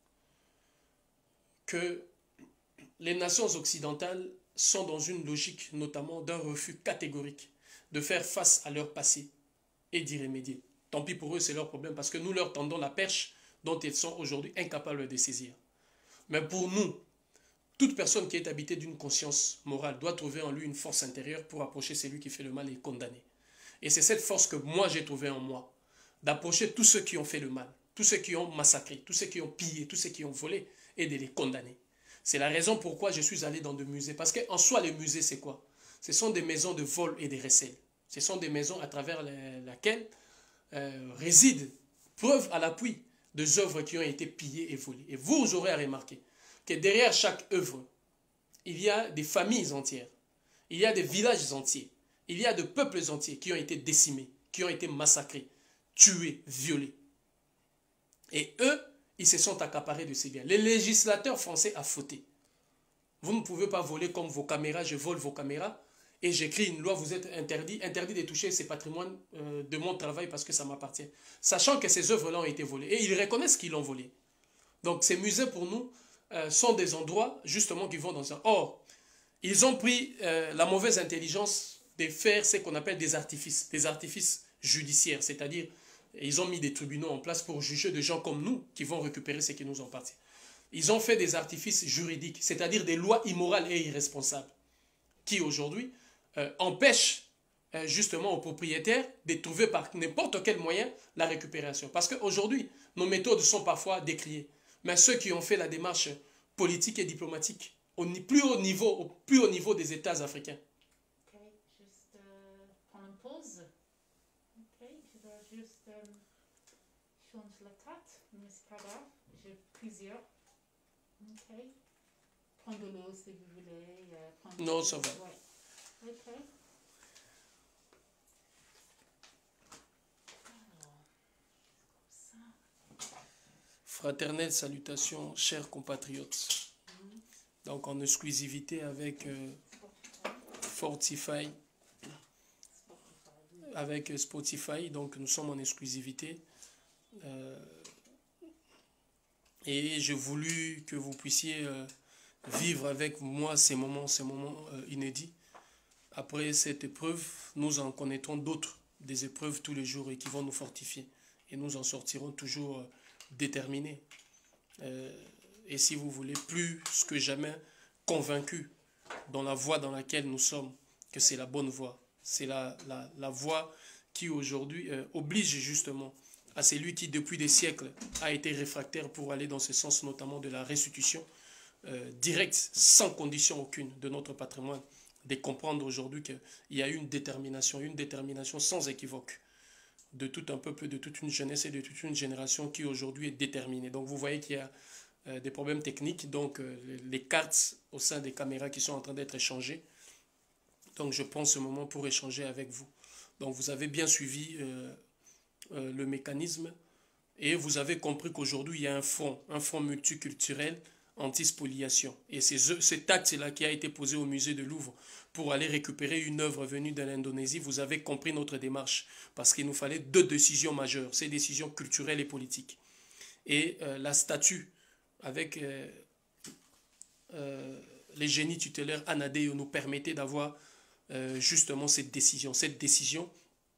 que les nations occidentales sont dans une logique notamment d'un refus catégorique de faire face à leur passé et d'y remédier. Tant pis pour eux, c'est leur problème parce que nous leur tendons la perche dont ils sont aujourd'hui incapables de saisir. Mais pour nous, toute personne qui est habitée d'une conscience morale doit trouver en lui une force intérieure pour approcher celui qui fait le mal et condamner. Et c'est cette force que moi j'ai trouvée en moi, d'approcher tous ceux qui ont fait le mal, tous ceux qui ont massacré, tous ceux qui ont pillé, tous ceux qui ont volé et de les condamner. C'est la raison pourquoi je suis allé dans des musées. Parce qu'en soi, les musées, c'est quoi? Ce sont des maisons de vol et de recel. Ce sont des maisons à travers lesquelles euh, résident, preuve à l'appui, des œuvres qui ont été pillées et volées. Et vous, vous aurez à remarquer que derrière chaque œuvre, il y a des familles entières, il y a des villages entiers, il y a des peuples entiers qui ont été décimés, qui ont été massacrés, tués, violés. Et eux, ils se sont accaparés de ces biens. Les législateurs français a fauté. Vous ne pouvez pas voler comme vos caméras, je vole vos caméras, et j'écris une loi, vous êtes interdit, interdit de toucher ces patrimoines euh, de mon travail parce que ça m'appartient. Sachant que ces œuvres-là ont été volées. Et ils reconnaissent qu'ils l'ont volé. Donc ces musées, pour nous, euh, sont des endroits, justement, qui vont dans un... Or, ils ont pris euh, la mauvaise intelligence de faire ce qu'on appelle des artifices, des artifices judiciaires, c'est-à-dire ils ont mis des tribunaux en place pour juger des gens comme nous qui vont récupérer ce qui nous appartient. Ils ont fait des artifices juridiques, c'est-à-dire des lois immorales et irresponsables, qui aujourd'hui euh, empêchent euh, justement aux propriétaires de trouver par n'importe quel moyen la récupération. Parce qu'aujourd'hui, nos méthodes sont parfois décriées. Mais ceux qui ont fait la démarche politique et diplomatique au plus haut niveau, au plus haut niveau des États africains. Ok, juste euh, prendre une pause. Ok, je dois juste euh, changer la tête, mais c'est pas grave, j'ai plusieurs. Ok, prendre de l'eau si vous voulez. Euh, prendre Non, ça va. Ouais. Ok. Fraternelle salutation, chers compatriotes. Donc en exclusivité avec euh, Fortify, avec Spotify, donc nous sommes en exclusivité. Euh, et j'ai voulu que vous puissiez euh, vivre avec moi ces moments, ces moments euh, inédits. Après cette épreuve, nous en connaîtrons d'autres, des épreuves tous les jours et qui vont nous fortifier. Et nous en sortirons toujours euh, déterminés. Euh, et si vous voulez, plus que jamais convaincus dans la voie dans laquelle nous sommes, que c'est la bonne voie. C'est la, la, la voie qui aujourd'hui euh, oblige justement à celui qui depuis des siècles a été réfractaire pour aller dans ce sens notamment de la restitution euh, directe, sans condition aucune de notre patrimoine, de comprendre aujourd'hui qu'il y a une détermination, une détermination sans équivoque de tout un peuple, de toute une jeunesse et de toute une génération qui aujourd'hui est déterminée. Donc vous voyez qu'il y a euh, des problèmes techniques, donc euh, les, les cartes au sein des caméras qui sont en train d'être échangées. Donc je prends ce moment pour échanger avec vous. Donc vous avez bien suivi euh, euh, le mécanisme et vous avez compris qu'aujourd'hui il y a un front, un front multiculturel anti-spoliation. Et c'est ce, cet acte-là qui a été posé au musée de Louvre pour aller récupérer une œuvre venue de l'Indonésie. Vous avez compris notre démarche parce qu'il nous fallait deux décisions majeures, ces décisions culturelles et politiques. Et euh, la statue avec euh, euh, les génies tutélaires Anadeo nous permettait d'avoir euh, justement cette décision, cette décision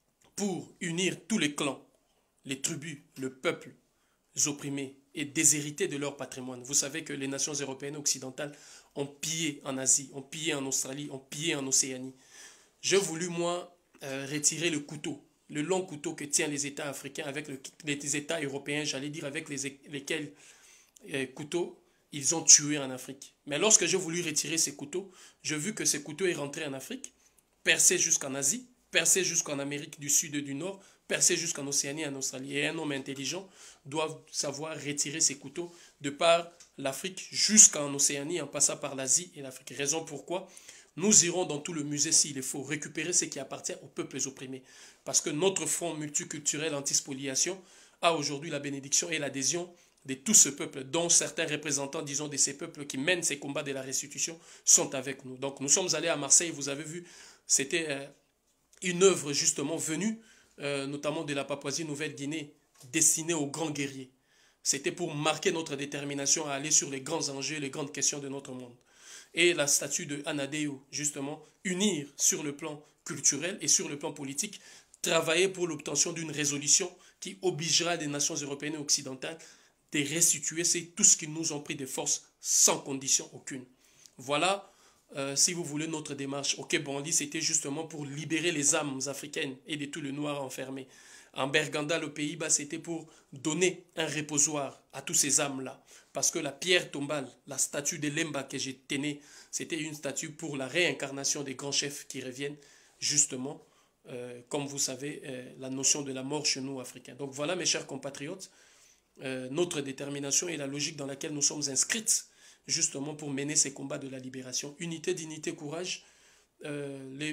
pour unir tous les clans, les tribus, le peuple opprimés et déshérités de leur patrimoine. Vous savez que les nations européennes occidentales ont pillé en Asie, ont pillé en Australie, ont pillé en Océanie. J'ai voulu, moi, euh, retirer le couteau, le long couteau que tiennent les États africains avec le, les États européens, j'allais dire avec les, lesquels euh, couteaux ils ont tué en Afrique. Mais lorsque j'ai voulu retirer ces couteaux, j'ai vu que ces couteaux est rentré en Afrique, percé jusqu'en Asie, percé jusqu'en Amérique du Sud et du Nord, percé jusqu'en Océanie et en Australie. Et un homme intelligent doit savoir retirer ses couteaux de par l'Afrique jusqu'en Océanie en passant par l'Asie et l'Afrique. Raison pourquoi nous irons dans tout le musée s'il le faut récupérer ce qui appartient aux peuples opprimés. Parce que notre front multiculturel anti-spoliation a aujourd'hui la bénédiction et l'adhésion de tout ce peuple, dont certains représentants, disons, de ces peuples qui mènent ces combats de la restitution sont avec nous. Donc nous sommes allés à Marseille, vous avez vu, c'était euh, une œuvre justement venue Euh, notamment de la Papouasie-Nouvelle-Guinée, destinée aux grands guerriers. C'était pour marquer notre détermination à aller sur les grands enjeux, les grandes questions de notre monde. Et la statue de Anadeo, justement, unir sur le plan culturel et sur le plan politique, travailler pour l'obtention d'une résolution qui obligera les nations européennes et occidentales de restituer tout ce qu'ils nous ont pris de force sans condition aucune. Voilà. Euh, si vous voulez, notre démarche au Quai Branly, c'était justement pour libérer les âmes africaines et de tout le noir enfermé. En Berganda, aux Pays-Bas, c'était pour donner un reposoir à tous ces âmes-là. Parce que la pierre tombale, la statue de Lemba que j'ai tenue, c'était une statue pour la réincarnation des grands chefs qui reviennent, justement, euh, comme vous savez, euh, la notion de la mort chez nous, Africains. Donc voilà, mes chers compatriotes, euh, notre détermination et la logique dans laquelle nous sommes inscrits, justement pour mener ces combats de la libération. Unité, dignité, courage. Euh, les,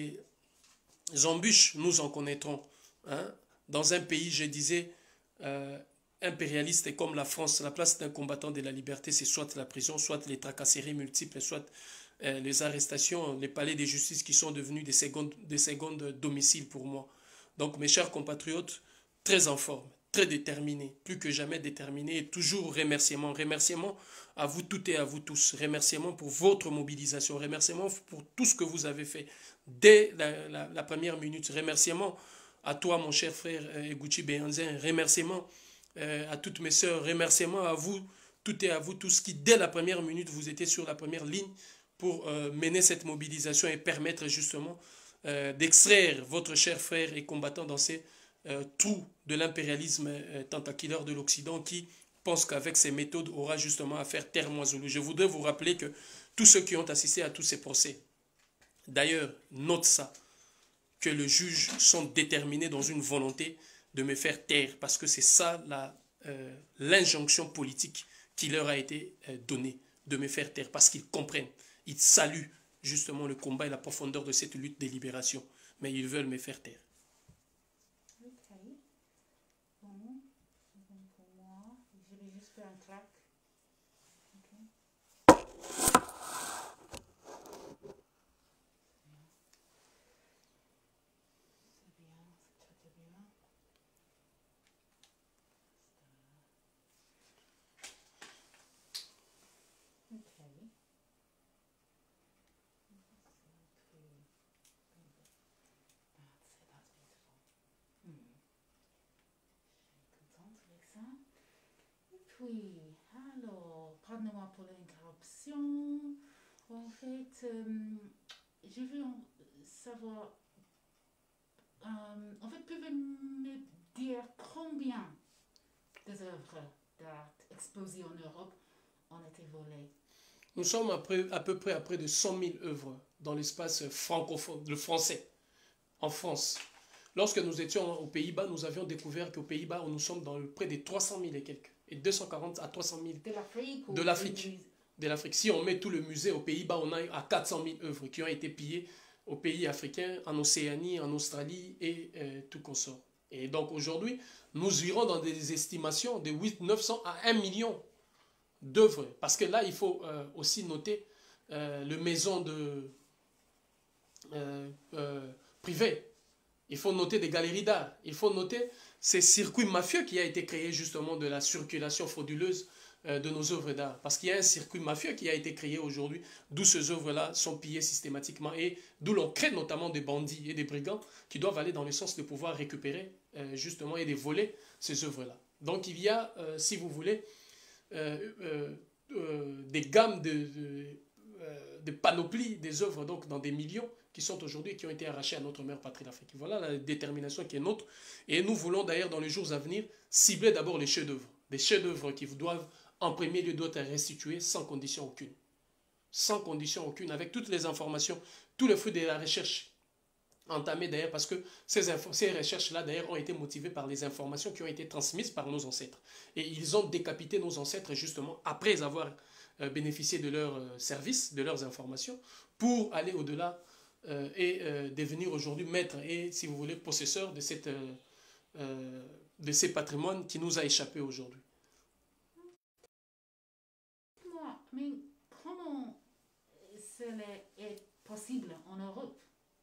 les embûches, nous en connaîtrons. Hein. Dans un pays, je disais, euh, impérialiste comme la France, la place d'un combattant de la liberté, c'est soit la prison, soit les tracasseries multiples, soit euh, les arrestations, les palais de justice qui sont devenus des secondes, des secondes domiciles pour moi. Donc, mes chers compatriotes, très en forme, très déterminé, plus que jamais déterminé, et toujours remerciements. Remerciements à vous toutes et à vous tous. Remerciements pour votre mobilisation. Remerciements pour tout ce que vous avez fait dès la, la, la première minute. Remerciements à toi, mon cher frère Eguchi Beyanzin. Remerciements euh, à toutes mes sœurs. Remerciements à vous toutes et à vous tous qui, dès la première minute, vous étiez sur la première ligne pour euh, mener cette mobilisation et permettre justement euh, d'extraire votre cher frère et combattant dans ces Euh, trou de l'impérialisme euh, tentaculaire de l'Occident qui pense qu'avec ces méthodes aura justement à faire terre moiseau. Je voudrais vous rappeler que tous ceux qui ont assisté à tous ces procès, d'ailleurs, note ça, que les juges sont déterminés dans une volonté de me faire taire, parce que c'est ça la, euh, l'injonction politique qui leur a été euh, donnée, de me faire taire, parce qu'ils comprennent, ils saluent justement le combat et la profondeur de cette lutte de libération, mais ils veulent me faire taire. Un clap. Okay. C'est bien, c'est très bien. Okay. That's, that's beautiful. puis, alors, pardonnez-moi pour l'interruption. En fait, euh, je veux en savoir, euh, en fait, pouvez-vous me dire combien des œuvres d'art exposées en Europe ont été volées? Nous sommes à, près, à peu près à près de cent mille œuvres dans l'espace francophone, le français, en France. Lorsque nous étions aux Pays-Bas, nous avions découvert qu'aux Pays-Bas, nous sommes dans le, près des trois cent mille et quelques. Et deux cent quarante à trois cent mille. De l'Afrique ou de l'Afrique. De l'Afrique. Si on met tout le musée aux Pays-Bas, on a à quatre cent mille œuvres qui ont été pillées aux pays africains, en Océanie, en Australie et euh, tout consort. Et donc aujourd'hui, nous irons dans des estimations de huit cents, neuf cents à un million d'œuvres. Parce que là, il faut euh, aussi noter euh, le maison de euh, euh, privées. Il faut noter des galeries d'art. Il faut noter ces circuits mafieux qui a été créé justement de la circulation frauduleuse euh, de nos œuvres d'art. Parce qu'il y a un circuit mafieux qui a été créé aujourd'hui, d'où ces œuvres-là sont pillées systématiquement et d'où l'on crée notamment des bandits et des brigands qui doivent aller dans le sens de pouvoir récupérer euh, justement et de voler ces œuvres-là. Donc il y a, euh, si vous voulez, euh, euh, euh, des gammes de, de, euh, de panoplies des œuvres donc dans des millions qui sont aujourd'hui, qui ont été arrachés à notre mère patrie d'Afrique. Voilà la détermination qui est nôtre. Et nous voulons d'ailleurs, dans les jours à venir, cibler d'abord les chefs-d'œuvre. Des chefs-d'œuvre qui doivent, en premier lieu, doivent être restitués sans condition aucune. Sans condition aucune, avec toutes les informations, tous les fruits de la recherche entamés d'ailleurs, parce que ces, ces recherches-là, d'ailleurs, ont été motivées par les informations qui ont été transmises par nos ancêtres. Et ils ont décapité nos ancêtres, justement, après avoir euh, bénéficié de leurs euh, services, de leurs informations, pour aller au-delà Euh, et euh, devenir aujourd'hui maître et, si vous voulez, possesseur de, cette, euh, euh, de ces patrimoines qui nous a échappé aujourd'hui. Moi, mais comment cela est possible en Europe?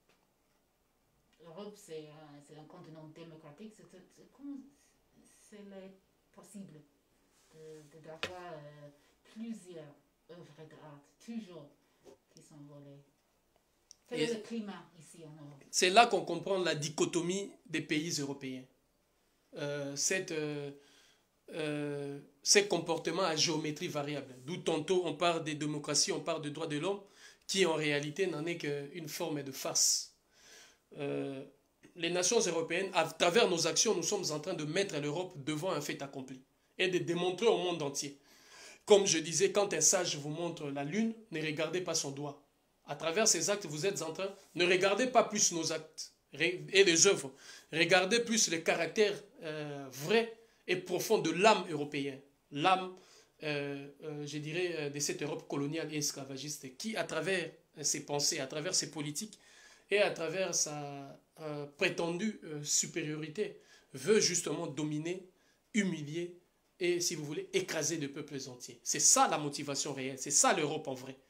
L'Europe, c'est un, un continent démocratique. C'est, c'est, comment cela est possible d'avoir euh, plusieurs œuvres d'art, toujours, qui sont volées? Quel est le climat ici en Europe? C'est là qu'on comprend la dichotomie des pays européens. Euh, cette, euh, euh, ces comportements à géométrie variable, d'où tantôt on parle des démocraties, on parle des droits de l'homme, qui en réalité n'en est qu'une forme de farce. Euh, les nations européennes, à travers nos actions, nous sommes en train de mettre l'Europe devant un fait accompli et de démontrer au monde entier. Comme je disais, quand un sage vous montre la lune, ne regardez pas son doigt. À travers ces actes, vous êtes en train, ne regardez pas plus nos actes et les œuvres, regardez plus le caractère euh, vrai et profond de l'âme européenne, l'âme, euh, euh, je dirais, de cette Europe coloniale et esclavagiste qui, à travers ses pensées, à travers ses politiques et à travers sa euh, prétendue euh, supériorité, veut justement dominer, humilier et, si vous voulez, écraser des peuples entiers. C'est ça la motivation réelle, c'est ça l'Europe en vrai.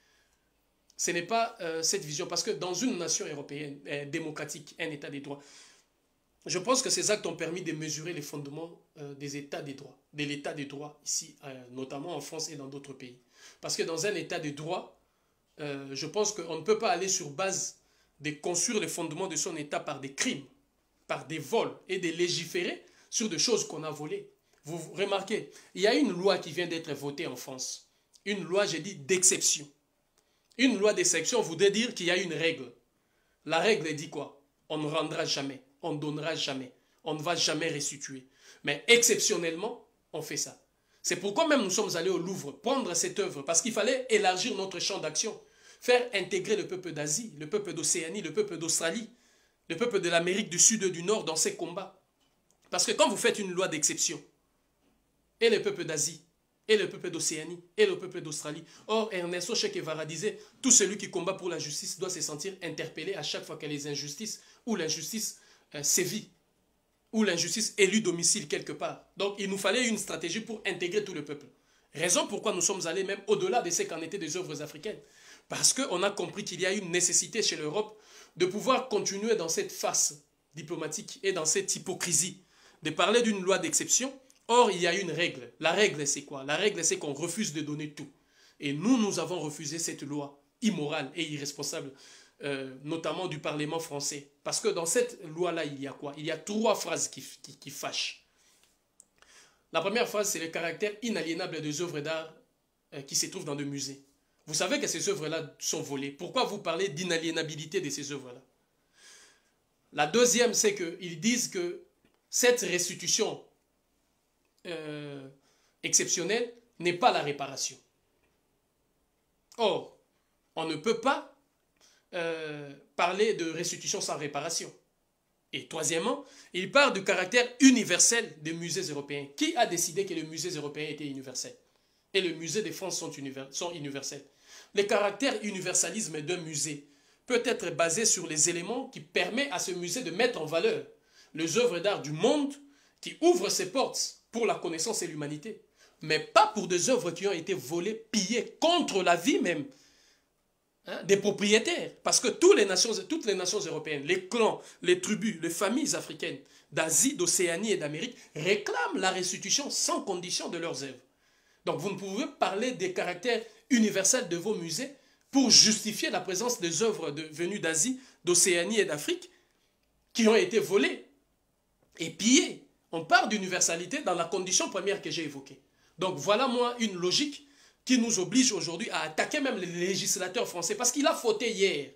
Ce n'est pas euh, cette vision, parce que dans une nation européenne euh, démocratique, un état des droits, je pense que ces actes ont permis de mesurer les fondements euh, des états des droits, de l'état des droits ici, euh, notamment en France et dans d'autres pays. Parce que dans un état de droit, euh, je pense qu'on ne peut pas aller sur base de construire les fondements de son état par des crimes, par des vols et de légiférer sur des choses qu'on a volées. Vous remarquez, il y a une loi qui vient d'être votée en France, une loi, j'ai dit, d'exception. Une loi d'exception voudrait dire qu'il y a une règle. La règle dit quoi? On ne rendra jamais, on ne donnera jamais, on ne va jamais restituer. Mais exceptionnellement, on fait ça. C'est pourquoi même nous sommes allés au Louvre prendre cette œuvre, parce qu'il fallait élargir notre champ d'action, faire intégrer le peuple d'Asie, le peuple d'Océanie, le peuple d'Australie, le peuple de l'Amérique du Sud et du Nord dans ces combats. Parce que quand vous faites une loi d'exception, et le peuple d'Asie, et le peuple d'Océanie, et le peuple d'Australie. Or, Ernesto Che Guevara disait, tout celui qui combat pour la justice doit se sentir interpellé à chaque fois que les injustices ou l'injustice euh, sévit, ou l'injustice élut domicile quelque part. Donc, il nous fallait une stratégie pour intégrer tout le peuple. Raison pourquoi nous sommes allés même au-delà de ce qu'en étaient des œuvres africaines. Parce qu'on a compris qu'il y a une nécessité chez l'Europe de pouvoir continuer dans cette farce diplomatique et dans cette hypocrisie, de parler d'une loi d'exception. Or, il y a une règle. La règle, c'est quoi? La règle, c'est qu'on refuse de donner tout. Et nous, nous avons refusé cette loi immorale et irresponsable, euh, notamment du Parlement français. Parce que dans cette loi-là, il y a quoi? Il y a trois phrases qui, qui, qui fâchent. La première phrase, c'est le caractère inaliénable des œuvres d'art euh, qui se trouvent dans des musées. Vous savez que ces œuvres-là sont volées. Pourquoi vous parlez d'inaliénabilité de ces œuvres-là? La deuxième, c'est qu'ils disent que cette restitution euh, exceptionnelle n'est pas la réparation. Or, on ne peut pas euh, parler de restitution sans réparation. Et troisièmement, il parle du caractère universel des musées européens. Qui a décidé que les musées européens étaient universels? Et les musées de France sont, univers, sont universels. Le caractère universalisme d'un musée peut être basé sur les éléments qui permettent à ce musée de mettre en valeur les œuvres d'art du monde qui ouvrent ses portes pour la connaissance et l'humanité, mais pas pour des œuvres qui ont été volées, pillées contre la vie même hein, des propriétaires. Parce que toutes les, nations, toutes les nations européennes, les clans, les tribus, les familles africaines d'Asie, d'Océanie et d'Amérique réclament la restitution sans condition de leurs œuvres. Donc vous ne pouvez parler des caractères universels de vos musées pour justifier la présence des œuvres de, venues d'Asie, d'Océanie et d'Afrique qui ont été volées et pillées. On parle d'universalité dans la condition première que j'ai évoquée. Donc voilà moi une logique qui nous oblige aujourd'hui à attaquer même les législateurs français parce qu'il a fauté hier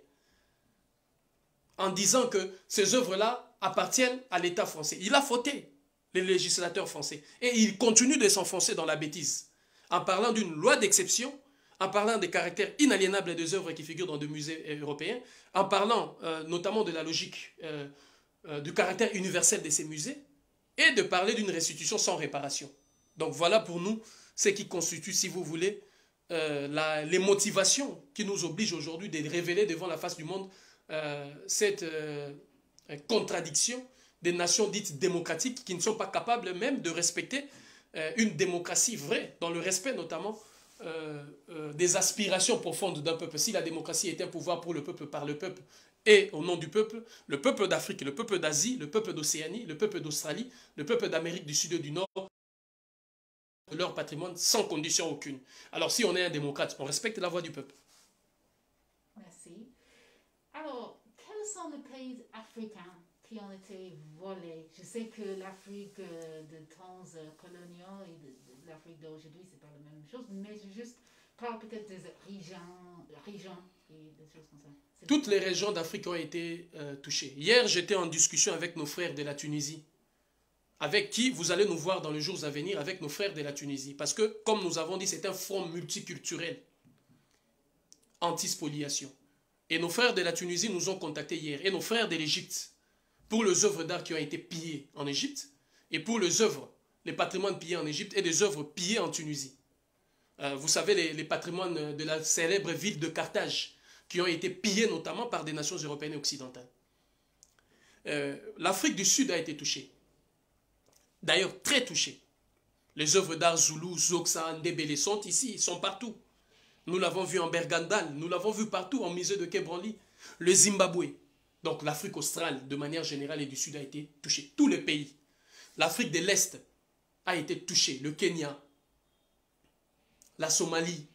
en disant que ces œuvres-là appartiennent à l'État français. Il a fauté les législateurs français et il continue de s'enfoncer dans la bêtise en parlant d'une loi d'exception, en parlant des caractères inaliénables des œuvres qui figurent dans des musées européens, en parlant euh, notamment de la logique euh, euh, du caractère universel de ces musées, et de parler d'une restitution sans réparation. Donc voilà pour nous ce qui constitue, si vous voulez, euh, la, les motivations qui nous obligent aujourd'hui de révéler devant la face du monde euh, cette euh, contradiction des nations dites démocratiques qui ne sont pas capables même de respecter euh, une démocratie vraie, dans le respect notamment euh, euh, des aspirations profondes d'un peuple. Si la démocratie est un pouvoir pour le peuple, par le peuple, et au nom du peuple, le peuple d'Afrique, le peuple d'Asie, le peuple d'Océanie, le peuple d'Australie, le peuple d'Amérique du Sud et du Nord, leur patrimoine sans condition aucune. Alors si on est un démocrate, on respecte la voix du peuple. Merci. Alors, quels sont les pays africains qui ont été volés? Je sais que l'Afrique de temps coloniaux et de, de l'Afrique d'aujourd'hui, c'est pas la même chose, mais je juste parle peut-être des régions, régions et des choses comme ça. Toutes les régions d'Afrique ont été euh, touchées. Hier, j'étais en discussion avec nos frères de la Tunisie, avec qui vous allez nous voir dans les jours à venir, avec nos frères de la Tunisie. Parce que, comme nous avons dit, c'est un front multiculturel, anti-spoliation. Et nos frères de la Tunisie nous ont contactés hier, et nos frères de l'Égypte, pour les œuvres d'art qui ont été pillées en Égypte, et pour les œuvres, les patrimoines pillés en Égypte, et des œuvres pillées en Tunisie. Euh, vous savez, les, les patrimoines de la célèbre ville de Carthage, qui ont été pillés notamment par des nations européennes et occidentales. Euh, L'Afrique du Sud a été touchée. D'ailleurs, très touchée. Les œuvres d'art Zoulou, Zoxa, Ndebele sont ici, sont partout. Nous l'avons vu en Bergandal, nous l'avons vu partout, en musée de Quai Branly. Le Zimbabwe, donc l'Afrique australe, de manière générale et du Sud, a été touchée. Tous les pays. L'Afrique de l'Est a été touchée. Le Kenya, la Somalie,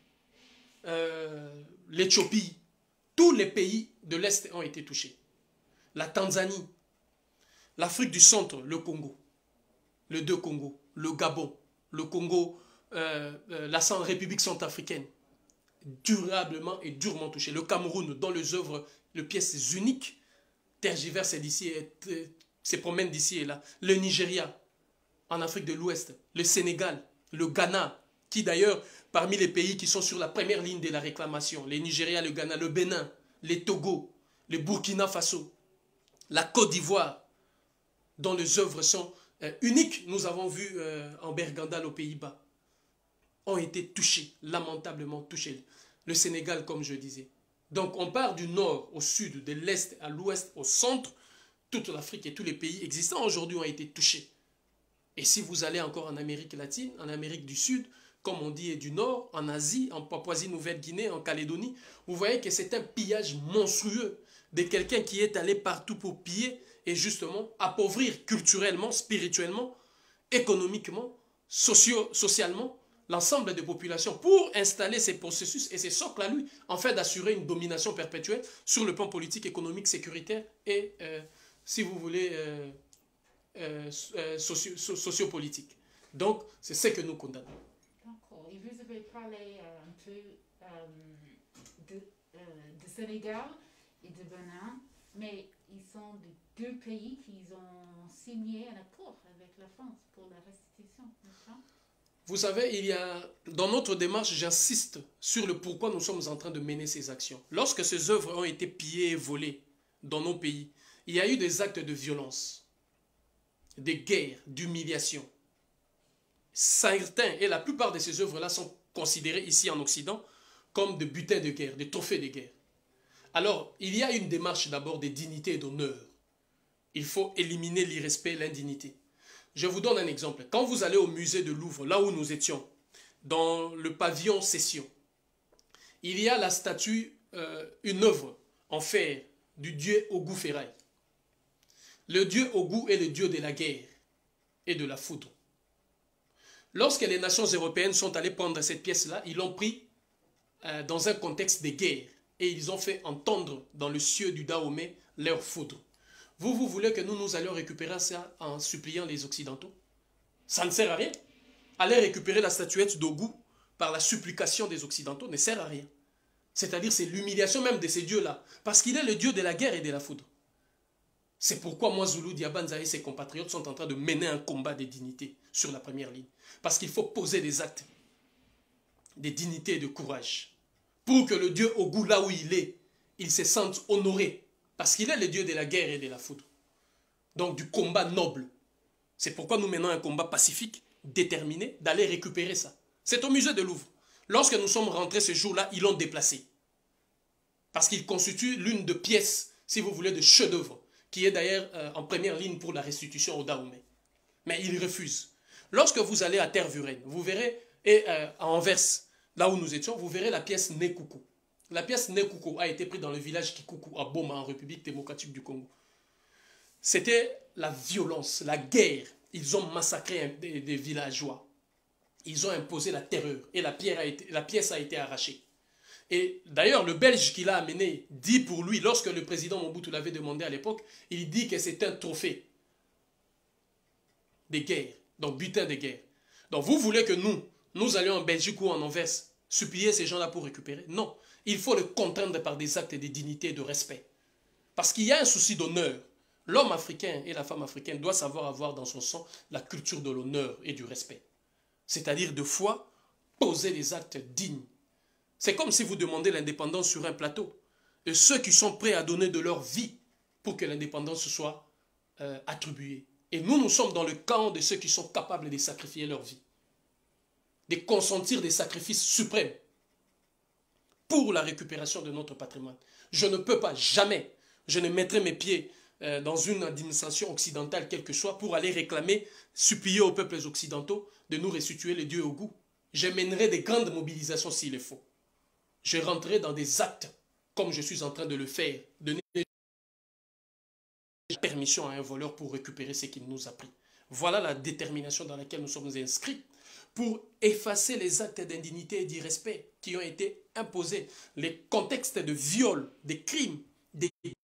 euh, l'Éthiopie, tous les pays de l'Est ont été touchés. La Tanzanie, l'Afrique du Centre, le Congo, les deux Congos, le Gabon, le Congo, euh, euh, la République centrafricaine, durablement et durement touchés. Le Cameroun, dont les œuvres, les pièces uniques, tergiversent d'ici et se promènent d'ici et là. Le Nigeria, en Afrique de l'Ouest, le Sénégal, le Ghana, qui d'ailleurs, parmi les pays qui sont sur la première ligne de la réclamation, le Nigeria, le Ghana, le Bénin, les Togo, le Burkina Faso, la Côte d'Ivoire, dont les œuvres sont euh, uniques, nous avons vu euh, en Bergandal aux Pays-Bas, ont été touchés, lamentablement touchés. Le Sénégal, comme je disais. Donc on part du nord au sud, de l'est à l'ouest, au centre, toute l'Afrique et tous les pays existants aujourd'hui ont été touchés. Et si vous allez encore en Amérique latine, en Amérique du Sud, comme on dit, et du Nord, en Asie, en Papouasie-Nouvelle-Guinée, en Calédonie, vous voyez que c'est un pillage monstrueux de quelqu'un qui est allé partout pour piller et justement appauvrir culturellement, spirituellement, économiquement, socio socialement l'ensemble des populations pour installer ces processus et ces socles à lui, en fait d'assurer une domination perpétuelle sur le plan politique, économique, sécuritaire et, euh, si vous voulez, euh, euh, socio, sociopolitique. Donc, c'est ce que nous condamnons. D'accord. Et vous avez parlé euh, un peu euh, de, euh, de Sénégal et de Bénin, mais ils sont de deux pays qui ont signé un accord avec la France pour la restitution, n'est-ce pas? Vous savez, il y a, dans notre démarche, j'insiste sur le pourquoi nous sommes en train de mener ces actions. Lorsque ces œuvres ont été pillées et volées dans nos pays, il y a eu des actes de violence, des guerres, d'humiliation. Certains, et la plupart de ces œuvres-là sont considérées ici en Occident comme des butins de guerre, des trophées de guerre. Alors, il y a une démarche d'abord de dignité et d'honneur. Il faut éliminer l'irrespect et l'indignité. Je vous donne un exemple. Quand vous allez au musée de Louvre, là où nous étions, dans le pavillon Session, il y a la statue, euh, une œuvre en fer du dieu Ogou Ferraille. Le dieu Ogou est le dieu de la guerre et de la foudre. Lorsque les nations européennes sont allées prendre cette pièce-là, ils l'ont pris euh, dans un contexte de guerre et ils ont fait entendre dans le cieux du Dahomey leur foudre. Vous, vous voulez que nous, nous allions récupérer ça en suppliant les Occidentaux? Ça ne sert à rien. Aller récupérer la statuette d'Ogou par la supplication des Occidentaux ne sert à rien. C'est-à-dire c'est l'humiliation même de ces dieux-là. Parce qu'il est le dieu de la guerre et de la foudre. C'est pourquoi moi, Zulu, Diabanza et ses compatriotes sont en train de mener un combat de dignité sur la première ligne. Parce qu'il faut poser des actes de dignité et de courage. Pour que le dieu Ogou, là où il est, il se sente honoré. Parce qu'il est le dieu de la guerre et de la foudre. Donc du combat noble. C'est pourquoi nous menons un combat pacifique, déterminé, d'aller récupérer ça. C'est au musée de Louvre. Lorsque nous sommes rentrés ce jour-là, ils l'ont déplacé. Parce qu'il constitue l'une des pièces, si vous voulez, de chef-d'œuvre, qui est d'ailleurs euh, en première ligne pour la restitution au Dahomey. Mais ils refusent. Lorsque vous allez à Tervuren, vous verrez, et euh, à Anvers, là où nous étions, vous verrez la pièce Nekoukou. La pièce Nekoukou a été prise dans le village Kikuku, à Boma, en République démocratique du Congo. C'était la violence, la guerre. Ils ont massacré des, des villageois. Ils ont imposé la terreur et la, pierre a été, la pièce a été arrachée. Et d'ailleurs, le Belge qui l'a amené dit pour lui, lorsque le président Mobutu l'avait demandé à l'époque, il dit que c'est un trophée des guerres, donc butin de guerre. Donc vous voulez que nous, nous allions en Belgique ou en Anvers, supplier ces gens-là pour récupérer? Non. Il faut le contraindre par des actes de dignité et de respect. Parce qu'il y a un souci d'honneur. L'homme africain et la femme africaine doivent savoir avoir dans son sang la culture de l'honneur et du respect. C'est-à-dire de foi, poser des actes dignes. C'est comme si vous demandez l'indépendance sur un plateau. Et ceux qui sont prêts à donner de leur vie pour que l'indépendance soit euh, attribuée. Et nous, nous sommes dans le camp de ceux qui sont capables de sacrifier leur vie. De consentir des sacrifices suprêmes pour la récupération de notre patrimoine. Je ne peux pas, jamais, je ne mettrai mes pieds euh, dans une administration occidentale, quelle que soit, pour aller réclamer, supplier aux peuples occidentaux de nous restituer les dieux au goût. Je mènerai des grandes mobilisations s'il le faut. Je rentrerai dans des actes, comme je suis en train de le faire, donner permission à un voleur pour récupérer ce qu'il nous a pris. Voilà la détermination dans laquelle nous sommes inscrits, pour effacer les actes d'indignité et d'irrespect qui ont été imposés, les contextes de viol, des crimes, des...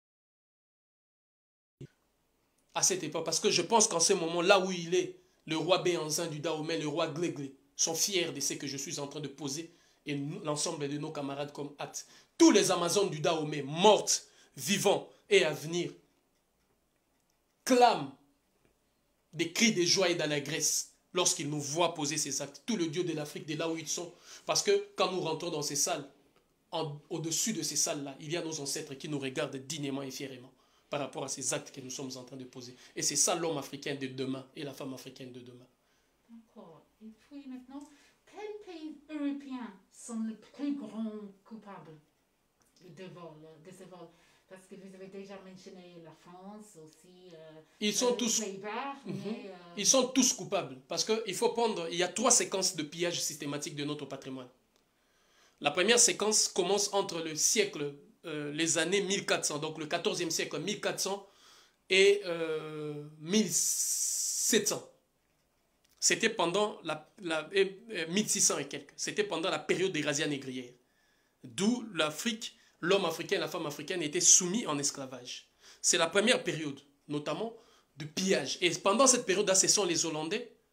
à cette époque. Parce que je pense qu'en ce moment, là où il est, le roi Béhanzin du Dahomey, le roi Gléglé, sont fiers de ce que je suis en train de poser et l'ensemble de nos camarades comme acte. Tous les Amazones du Dahomey, mortes, vivants et à venir, clament des cris de joie et d'allégresse lorsqu'ils nous voient poser ces actes. Tout le Dieu de l'Afrique, de là où ils sont. Parce que quand nous rentrons dans ces salles, au-dessus de ces salles-là, il y a nos ancêtres qui nous regardent dignement et fièrement par rapport à ces actes que nous sommes en train de poser. Et c'est ça l'homme africain de demain et la femme africaine de demain. D'accord. Et puis maintenant, quels pays européens sont les plus grands coupables de vol, de ce vol? Parce que vous avez déjà mentionné la France aussi. Euh, Ils sont euh, tous. Pays-Bas, Mm-hmm. mais, euh... Ils sont tous coupables. Parce qu'il faut prendre. Il y a trois séquences de pillage systématique de notre patrimoine. La première séquence commence entre le siècle, euh, les années mille quatre cents, donc le quatorzième siècle, mille quatre cents et euh, mille sept cents. C'était pendant la, la euh, mille six cents et quelques. C'était pendant la période des razzias négrières. D'où l'Afrique. L'homme africain et la femme africaine étaient soumis en esclavage. C'est la première période, notamment, de pillage. Et pendant cette période-là, ce sont les Hollandais,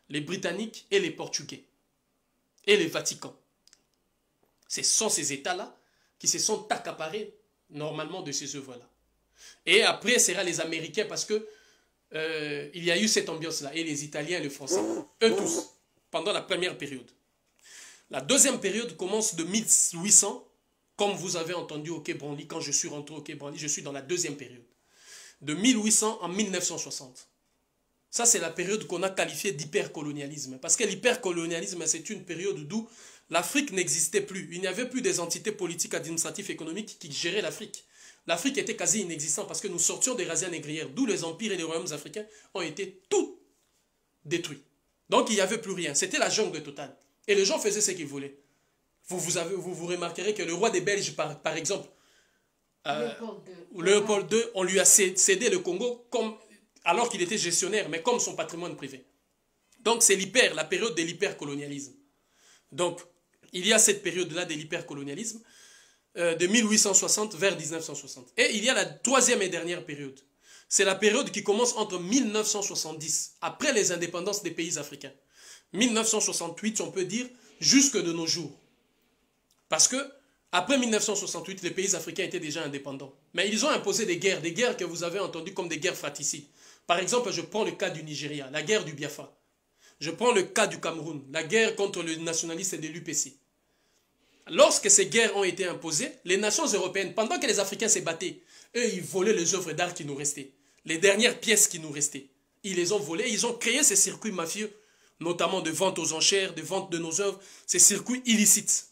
les Britanniques et les Portugais et le Vatican. Ce sont ces États-là qui se sont accaparés normalement de ces œuvres-là. Et après, ce sera les Américains parce que euh, il y a eu cette ambiance-là, et les Italiens et les Français, eux tous, pendant la première période. La deuxième période commence de mille huit cents, comme vous avez entendu au Quai Branly, quand je suis rentré au Quai Branly, je suis dans la deuxième période. De mille huit cents en mille neuf cent soixante. Ça, c'est la période qu'on a qualifiée d'hypercolonialisme. Parce que l'hypercolonialisme, c'est une période d'où l'Afrique n'existait plus. Il n'y avait plus des entités politiques, administratives, économiques qui géraient l'Afrique. L'Afrique était quasi inexistante parce que nous sortions des razzias négrières, d'où les empires et les royaumes africains ont été tous détruits. Donc, il n'y avait plus rien. C'était la jungle totale. Et les gens faisaient ce qu'ils voulaient. Vous, vous, avez, vous, vous remarquerez que le roi des Belges, par, par exemple, euh, Léopold deux, on lui a cédé le Congo comme, alors qu'il était gestionnaire, mais comme son patrimoine privé. Donc, c'est l'hyper, la période de l'hypercolonialisme. Donc, il y a cette période-là de l'hypercolonialisme, euh, de mille huit cent soixante vers mille neuf cent soixante. Et il y a la troisième et dernière période. C'est la période qui commence entre mille neuf cent soixante-dix, après les indépendances des pays africains. mille neuf cent soixante-huit, on peut dire, jusque de nos jours. Parce que, après mille neuf cent soixante-huit, les pays africains étaient déjà indépendants. Mais ils ont imposé des guerres, des guerres que vous avez entendues comme des guerres fratricides. Par exemple, je prends le cas du Nigeria, la guerre du Biafra. Je prends le cas du Cameroun, la guerre contre le nationaliste de l'U P C. Lorsque ces guerres ont été imposées, les nations européennes, pendant que les Africains se battaient, eux, ils volaient les œuvres d'art qui nous restaient. Les dernières pièces qui nous restaient. Ils les ont volées, ils ont créé ces circuits mafieux, notamment de vente aux enchères, de vente de nos œuvres, ces circuits illicites.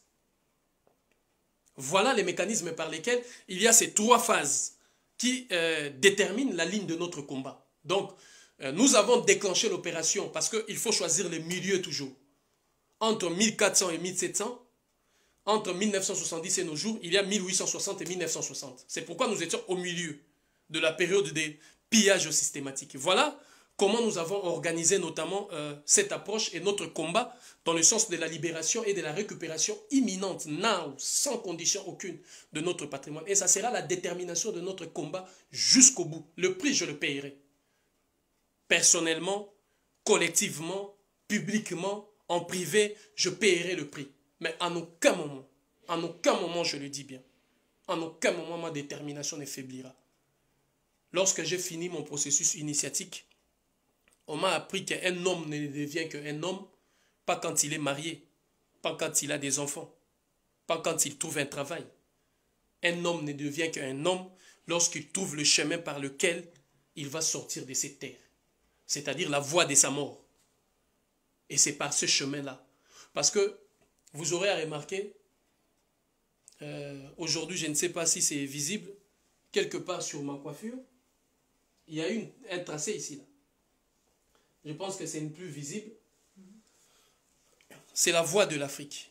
Voilà les mécanismes par lesquels il y a ces trois phases qui euh, déterminent la ligne de notre combat. Donc, euh, nous avons déclenché l'opération parce qu'il faut choisir le milieu toujours. Entre mille quatre cents et mille sept cents, entre mille neuf cent soixante-dix et nos jours, il y a mille huit cent soixante et mille neuf cent soixante. C'est pourquoi nous étions au milieu de la période des pillages systématiques. Voilà comment nous avons organisé notamment euh, cette approche et notre combat dans le sens de la libération et de la récupération imminente, now, sans condition aucune, de notre patrimoine. Et ça sera la détermination de notre combat jusqu'au bout. Le prix, je le payerai. Personnellement, collectivement, publiquement, en privé, je payerai le prix. Mais en aucun moment, en aucun moment, je le dis bien, en aucun moment, ma détermination ne faiblira. Lorsque j'ai fini mon processus initiatique, on m'a appris qu'un homme ne devient qu'un homme, pas quand il est marié, pas quand il a des enfants, pas quand il trouve un travail. Un homme ne devient qu'un homme lorsqu'il trouve le chemin par lequel il va sortir de cette terre, c'est-à-dire la voie de sa mort. Et c'est par ce chemin-là. Parce que vous aurez à remarquer, euh, aujourd'hui, je ne sais pas si c'est visible, quelque part sur ma coiffure, il y a une, un tracé ici, là. Je pense que c'est une plus visible. C'est la voie de l'Afrique.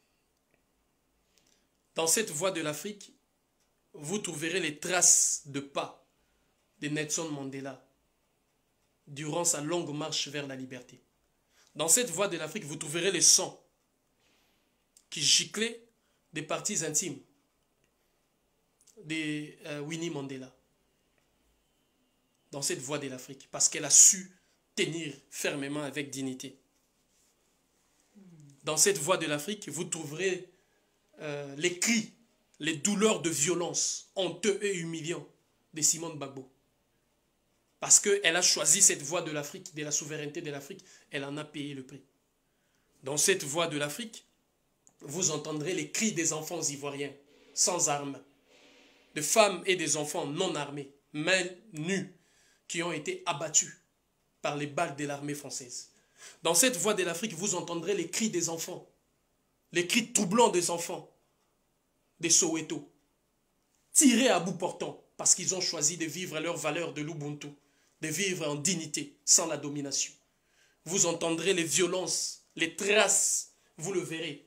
Dans cette voie de l'Afrique, vous trouverez les traces de pas de Nelson Mandela durant sa longue marche vers la liberté. Dans cette voie de l'Afrique, vous trouverez le sang qui giclait des parties intimes de euh, Winnie Mandela. Dans cette voie de l'Afrique, parce qu'elle a su tenir fermement avec dignité. Dans cette voie de l'Afrique, vous trouverez euh, les cris, les douleurs de violence honteux et humiliants de Simone Gbagbo. Parce qu'elle a choisi cette voie de l'Afrique, de la souveraineté de l'Afrique, elle en a payé le prix. Dans cette voie de l'Afrique, vous entendrez les cris des enfants ivoiriens, sans armes, de femmes et des enfants non armés, mains nues, qui ont été abattus par les balles de l'armée française. Dans cette voie de l'Afrique, vous entendrez les cris des enfants, les cris troublants des enfants, des Soweto, tirés à bout portant, parce qu'ils ont choisi de vivre leur valeur de l'Ubuntu, de vivre en dignité, sans la domination. Vous entendrez les violences, les traces, vous le verrez,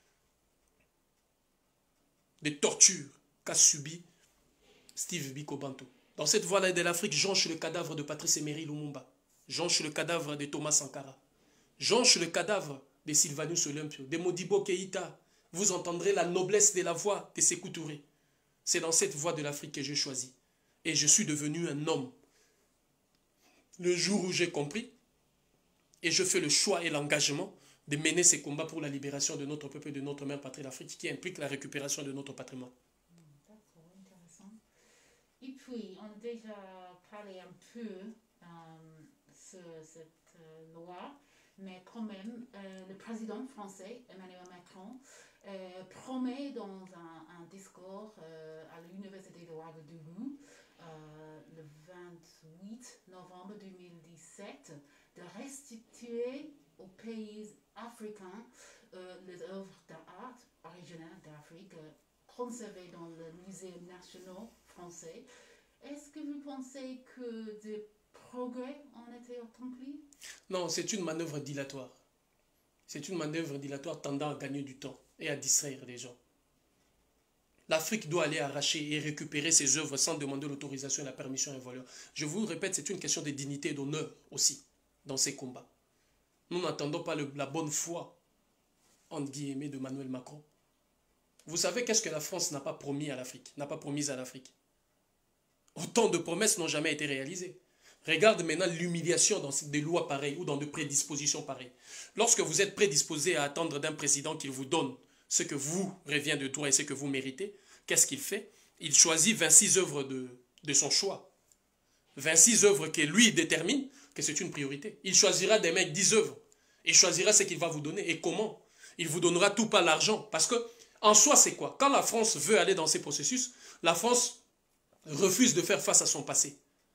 des tortures qu'a subi Steve Biko Bantu. Dans cette voie-là de l'Afrique, jonche le cadavre de Patrice Emery Lumumba, jonche le cadavre de Thomas Sankara, jonche le cadavre de Sylvanus Olympio, de Modibo Keïta. Vous entendrez la noblesse de la voix de Sékou Touré. C'est dans cette voie de l'Afrique que j'ai choisi. Et je suis devenu un homme. Le jour où j'ai compris Et je fais le choix et l'engagement de mener ces combats pour la libération de notre peuple et de notre mère patrie l'Afrique, qui implique la récupération de notre patrimoine. D'accord, intéressant. Et puis, on a déjà parlé un peu de euh, cette euh, loi, mais quand même, euh, le président français, Emmanuel Macron, euh, promet dans un, un discours euh, à l'Université de Ouagadougou euh, le vingt-huit novembre deux mille dix-sept de restituer aux pays africains euh, les œuvres d'art originales d'Afrique euh, conservées dans le musée national français. Est-ce que vous pensez que des progrès ont été accomplis? Non, c'est une manœuvre dilatoire. C'est une manœuvre dilatoire tendant à gagner du temps et à distraire les gens. L'Afrique doit aller arracher et récupérer ses œuvres sans demander l'autorisation et la permission à un voleur. Je vous le répète, c'est une question de dignité et d'honneur aussi dans ces combats. Nous n'attendons pas le, la bonne foi, entre guillemets, de Emmanuel Macron. Vous savez qu'est-ce que la France n'a pas promis à l'Afrique, n'a pas promis à l'Afrique? Autant de promesses n'ont jamais été réalisées. Regarde maintenant l'humiliation dans des lois pareilles ou dans de prédispositions pareilles. Lorsque vous êtes prédisposé à attendre d'un président qu'il vous donne ce que vous revient de droit et ce que vous méritez, qu'est-ce qu'il fait? Il choisit vingt-six œuvres de, de son choix. vingt-six œuvres que lui détermine que c'est une priorité. Il choisira des mecs dix œuvres. Il choisira ce qu'il va vous donner. Et comment? Il vous donnera tout par l'argent. Parce que, en soi, c'est quoi? Quand la France veut aller dans ces processus, la France refuse de faire face à son passé.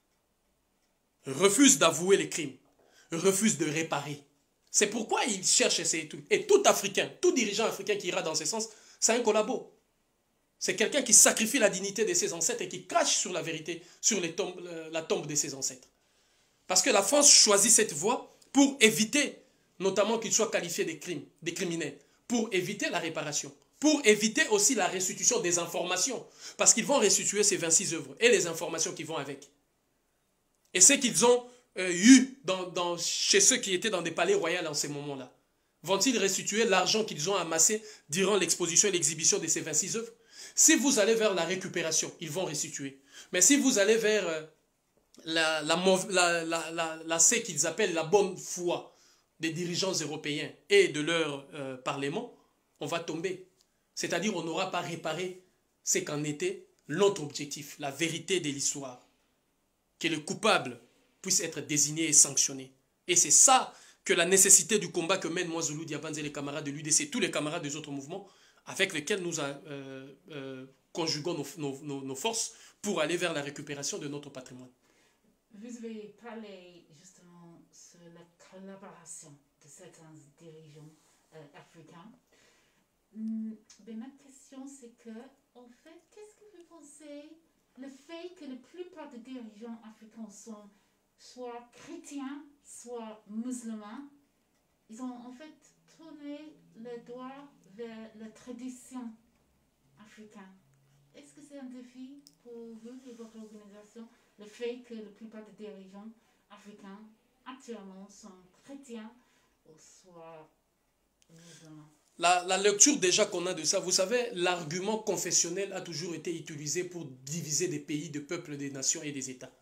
Refuse d'avouer les crimes. Refuse de réparer. C'est pourquoi il cherche ces trucs. Et tout Africain, tout dirigeant africain qui ira dans ce sens, c'est un collabo. C'est quelqu'un qui sacrifie la dignité de ses ancêtres et qui crache sur la vérité, sur les tombes, la tombe de ses ancêtres. Parce que la France choisit cette voie pour éviter, notamment qu'ils soient qualifiés des crimes, des criminels, pour éviter la réparation, pour éviter aussi la restitution des informations. Parce qu'ils vont restituer ces vingt-six œuvres et les informations qui vont avec. Et ce qu'ils ont euh, eu dans, dans, chez ceux qui étaient dans des palais royaux en ces moments-là. Vont-ils restituer l'argent qu'ils ont amassé durant l'exposition et l'exhibition de ces vingt-six œuvres? Si vous allez vers la récupération, ils vont restituer. Mais si vous allez vers euh, la, la, la, la, la, la, ce qu'ils appellent la bonne foi des dirigeants européens et de leur euh, parlement, on va tomber. C'est-à-dire on n'aura pas réparé ce qu'en était notre objectif, la vérité de l'histoire. Que le coupable puisse être désigné et sanctionné. Et c'est ça que la nécessité du combat que mènent moi, Zulu, Diabanze et les camarades de l'U D C, tous les camarades des autres mouvements, avec lesquels nous euh, euh, conjuguons nos, nos, nos forces pour aller vers la récupération de notre patrimoine. Vous avez parlé justement sur la collaboration de certains dirigeants euh, africains. Hum, ben ma question c'est que, en fait, qu'est-ce que vous pensez le fait que la plupart des dirigeants africains sont soit chrétiens, soit musulmans, ils ont en fait tourné le doigt vers la tradition africaine. Est-ce que c'est un défi pour vous et votre organisation, le fait que la plupart des dirigeants africains actuellement sont chrétiens ou soit musulmans? La, la lecture déjà qu'on a de ça, vous savez, l'argument confessionnel a toujours été utilisé pour diviser des pays, des peuples, des nations et des États.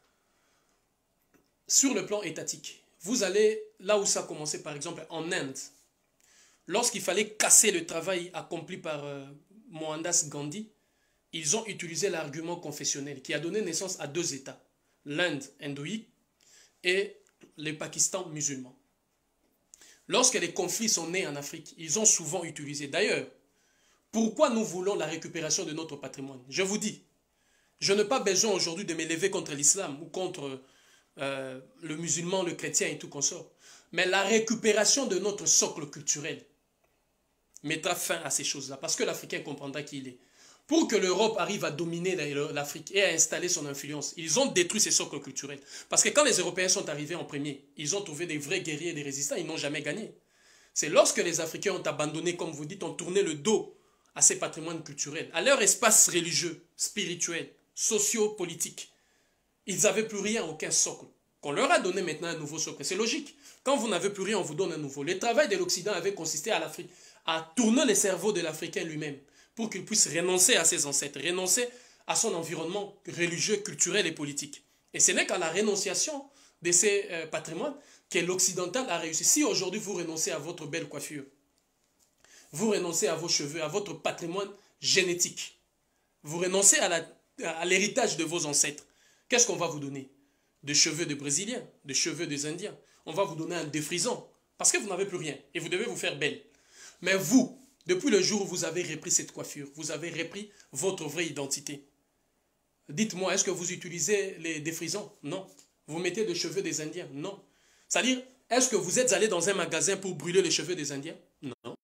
Sur le plan étatique, vous allez là où ça a commencé par exemple en Inde, lorsqu'il fallait casser le travail accompli par euh, Mohandas Gandhi, ils ont utilisé l'argument confessionnel qui a donné naissance à deux États, l'Inde hindouiste et le Pakistan musulman. Lorsque les conflits sont nés en Afrique, ils ont souvent utilisé. D'ailleurs, pourquoi nous voulons la récupération de notre patrimoine? Je vous dis, je n'ai pas besoin aujourd'hui de m'élever contre l'islam ou contre euh, le musulman, le chrétien et tout consort. Mais la récupération de notre socle culturel mettra fin à ces choses-là. Parce que l'Africain comprendra qui il est. Pour que l'Europe arrive à dominer l'Afrique et à installer son influence, ils ont détruit ces socles culturels. Parce que quand les Européens sont arrivés en premier, ils ont trouvé des vrais guerriers et des résistants, ils n'ont jamais gagné. C'est lorsque les Africains ont abandonné, comme vous dites, ont tourné le dos à ces patrimoines culturels, à leur espace religieux, spirituel, socio-politique. Ils n'avaient plus rien, aucun socle. Qu'on leur a donné maintenant un nouveau socle. C'est logique. Quand vous n'avez plus rien, on vous donne un nouveau. Le travail de l'Occident avait consisté à l'Afrique, à tourner le cerveau de l'Africain lui-même, pour qu'il puisse renoncer à ses ancêtres, renoncer à son environnement religieux, culturel et politique. Et ce n'est qu'à la renonciation de ces euh, patrimoines que l'occidental a réussi. Si aujourd'hui vous renoncez à votre belle coiffure, vous renoncez à vos cheveux, à votre patrimoine génétique, vous renoncez à l'héritage de vos ancêtres, qu'est-ce qu'on va vous donner? De cheveux de Brésiliens, de cheveux des Indiens. On va vous donner un défrisant, parce que vous n'avez plus rien, et vous devez vous faire belle. Mais vous, depuis le jour où vous avez repris cette coiffure, vous avez repris votre vraie identité. Dites-moi, est-ce que vous utilisez les défrisants? Non. Vous mettez des cheveux des Indiens? Non. C'est-à-dire, est-ce que vous êtes allé dans un magasin pour brûler les cheveux des Indiens? Non.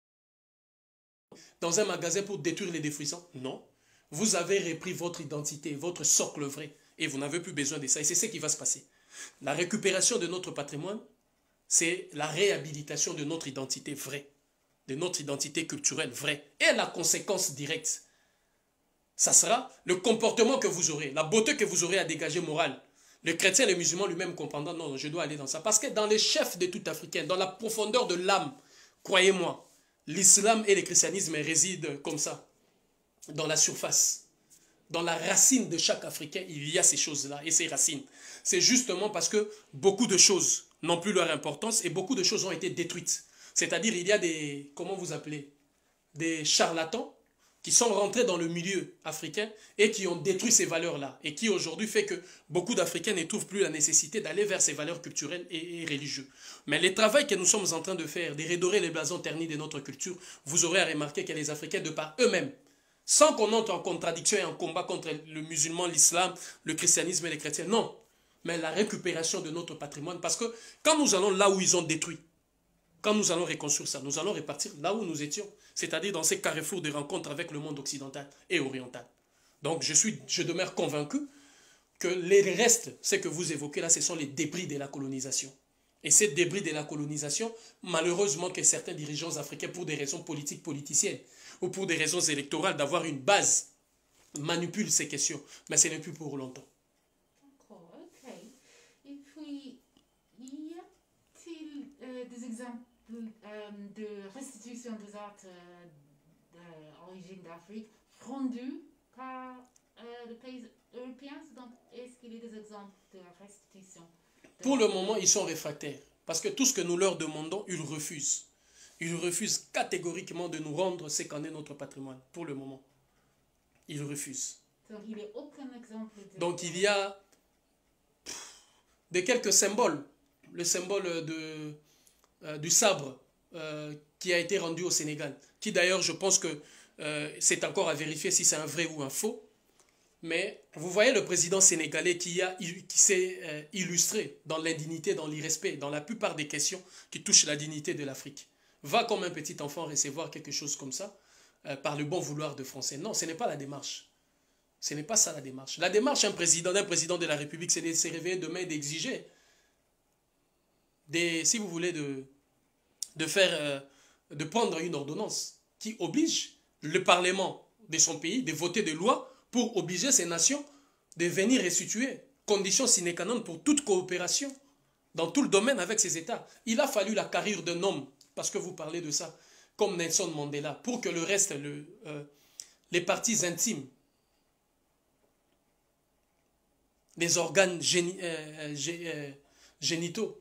Dans un magasin pour détruire les défrisants? Non. Vous avez repris votre identité, votre socle vrai, et vous n'avez plus besoin de ça. Et c'est ce qui va se passer. La récupération de notre patrimoine, c'est la réhabilitation de notre identité vraie, de notre identité culturelle vraie. Et la conséquence directe, ça sera le comportement que vous aurez, la beauté que vous aurez à dégager morale. Le chrétien et le musulman lui-même comprendront, non, je dois aller dans ça. Parce que dans les chefs de tout Africain, dans la profondeur de l'âme, croyez-moi, l'islam et le christianisme résident comme ça, dans la surface. Dans la racine de chaque Africain, il y a ces choses-là et ces racines. C'est justement parce que beaucoup de choses n'ont plus leur importance et beaucoup de choses ont été détruites. C'est-à-dire, il y a des, comment vous appelez, des charlatans qui sont rentrés dans le milieu africain et qui ont détruit ces valeurs-là. Et qui aujourd'hui fait que beaucoup d'Africains ne trouvent plus la nécessité d'aller vers ces valeurs culturelles et, et religieuses. Mais le travail que nous sommes en train de faire, de redorer les blasons ternis de notre culture, vous aurez à remarquer que les Africains, de par eux-mêmes, sans qu'on entre en contradiction et en combat contre le musulman, l'islam, le christianisme et les chrétiens, non. Mais la récupération de notre patrimoine, parce que quand nous allons là où ils ont détruit, quand nous allons reconstruire ça, nous allons repartir là où nous étions, c'est-à-dire dans ces carrefours de rencontres avec le monde occidental et oriental. Donc je, suis, je demeure convaincu que les restes, ce que vous évoquez là, ce sont les débris de la colonisation. Et ces débris de la colonisation, malheureusement que certains dirigeants africains, pour des raisons politiques, politiciennes, ou pour des raisons électorales, d'avoir une base, manipulent ces questions. Mais ce n'est plus pour longtemps. D'accord, ok. Et puis, y a-t-il euh, des exemples euh, de restitution des arts euh, d'origine d'Afrique rendus par euh, les pays européens? Donc, est-ce qu'il y a des exemples de restitution? Pour le moment, ils sont réfractaires. Parce que tout ce que nous leur demandons, ils refusent. Ils refusent catégoriquement de nous rendre ce qu'en est notre patrimoine. Pour le moment. Ils refusent. Donc, il n'y a aucun exemple de... Donc, il y a pff, de quelques symboles. Le symbole de, euh, du sabre euh, qui a été rendu au Sénégal. Qui d'ailleurs, je pense que euh, c'est encore à vérifier si c'est un vrai ou un faux. Mais vous voyez le président sénégalais qui, a, qui s'est euh, illustré dans l'indignité, dans l'irrespect, dans la plupart des questions qui touchent la dignité de l'Afrique. Va comme un petit enfant recevoir quelque chose comme ça euh, par le bon vouloir de Français. Non, ce n'est pas la démarche. Ce n'est pas ça la démarche. La démarche d'un président, d'un président de la République, c'est de se réveiller demain et d'exiger, des, si vous voulez, de, de, faire, euh, de prendre une ordonnance qui oblige le Parlement de son pays de voter des lois pour obliger ces nations de venir restituer, conditions sine qua non pour toute coopération dans tout le domaine avec ces États. Il a fallu la carrure d'un homme, parce que vous parlez de ça, comme Nelson Mandela, pour que le reste, le, euh, les parties intimes, les organes géni, euh, gé, euh, génitaux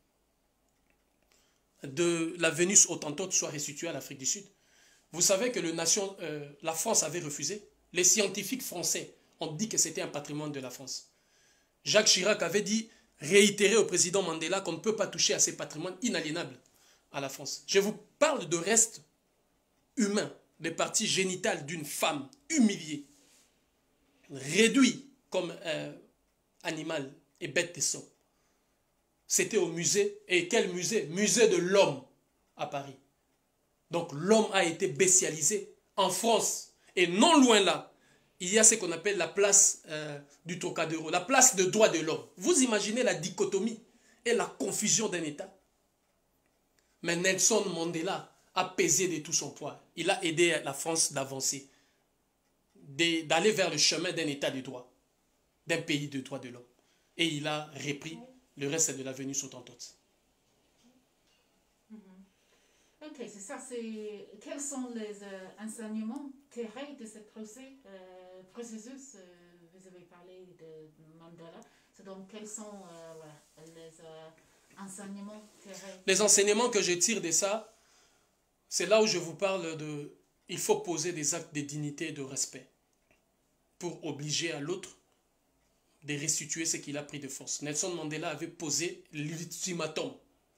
de la Vénus autantote soient restitués à l'Afrique du Sud. Vous savez que le nation, euh, la France avait refusé. Les scientifiques français ont dit que c'était un patrimoine de la France. Jacques Chirac avait dit, réitéré au président Mandela qu'on ne peut pas toucher à ces patrimoines inaliénables à la France. Je vous parle de restes humains, des parties génitales d'une femme humiliée, réduite comme euh, animal et bête de somme. C'était au musée. Et quel musée? Musée de l'homme à Paris. Donc l'homme a été bestialisé en France. Et non loin là, il y a ce qu'on appelle la place euh, du Trocadéro, la place de droit de l'homme. Vous imaginez la dichotomie et la confusion d'un État. Mais Nelson Mandela a pesé de tout son poids. Il a aidé la France d'avancer, d'aller vers le chemin d'un État de droit, d'un pays de droit de l'homme. Et il a repris le reste de la Vénus autantote. Ok, c'est ça. C'est quels sont les euh, enseignements tirés de ce procès, euh, processus euh, vous avez parlé de Mandela. Donc, quels sont euh, voilà, les euh, enseignements tirés? Les enseignements que je tire de ça, c'est là où je vous parle de... Il faut poser des actes de dignité et de respect pour obliger à l'autre de restituer ce qu'il a pris de force. Nelson Mandela avait posé l'ultimatum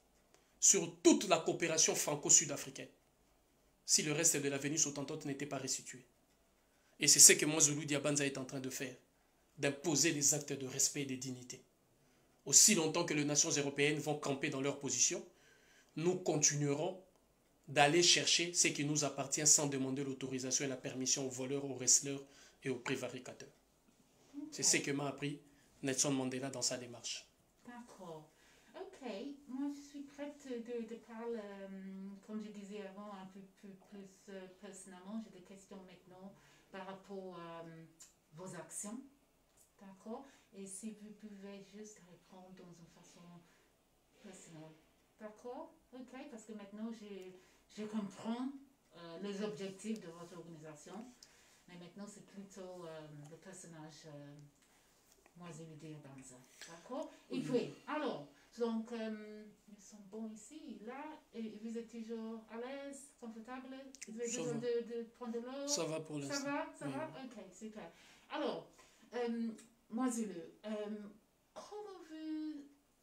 sur toute la coopération franco-sud-africaine si le reste de l'avenue sautantante n'était pas restitué. Et c'est ce que Mwazulu Diabanza est en train de faire, d'imposer des actes de respect et de dignité. Aussi longtemps que les nations européennes vont camper dans leur position, nous continuerons d'aller chercher ce qui nous appartient sans demander l'autorisation et la permission aux voleurs, aux wrestlers et aux prévaricateurs. Okay. C'est ce que m'a appris Nelson Mandela dans sa démarche. D'accord. Ok, moi je suis prête de, de parler, euh, comme je disais avant, un peu plus, plus euh, personnellement. J'ai des questions maintenant par rapport à euh, vos actions. D'accord. Et si vous pouvez juste répondre dans une façon personnelle. D'accord. Ok, parce que maintenant je, je comprends euh, les objectifs de votre organisation. Mais maintenant c'est plutôt euh, le personnage euh, Mwazulu Diabanza. D'accord. Et puis, alors, donc, euh, ils sont bons ici, là, et vous êtes toujours à l'aise, confortable? Vous avez besoin de, de prendre de l'eau? Ça va pour l'instant. Ça va, ça oui. va? Ok, super. Alors, euh, Mwazulu, euh, comment vous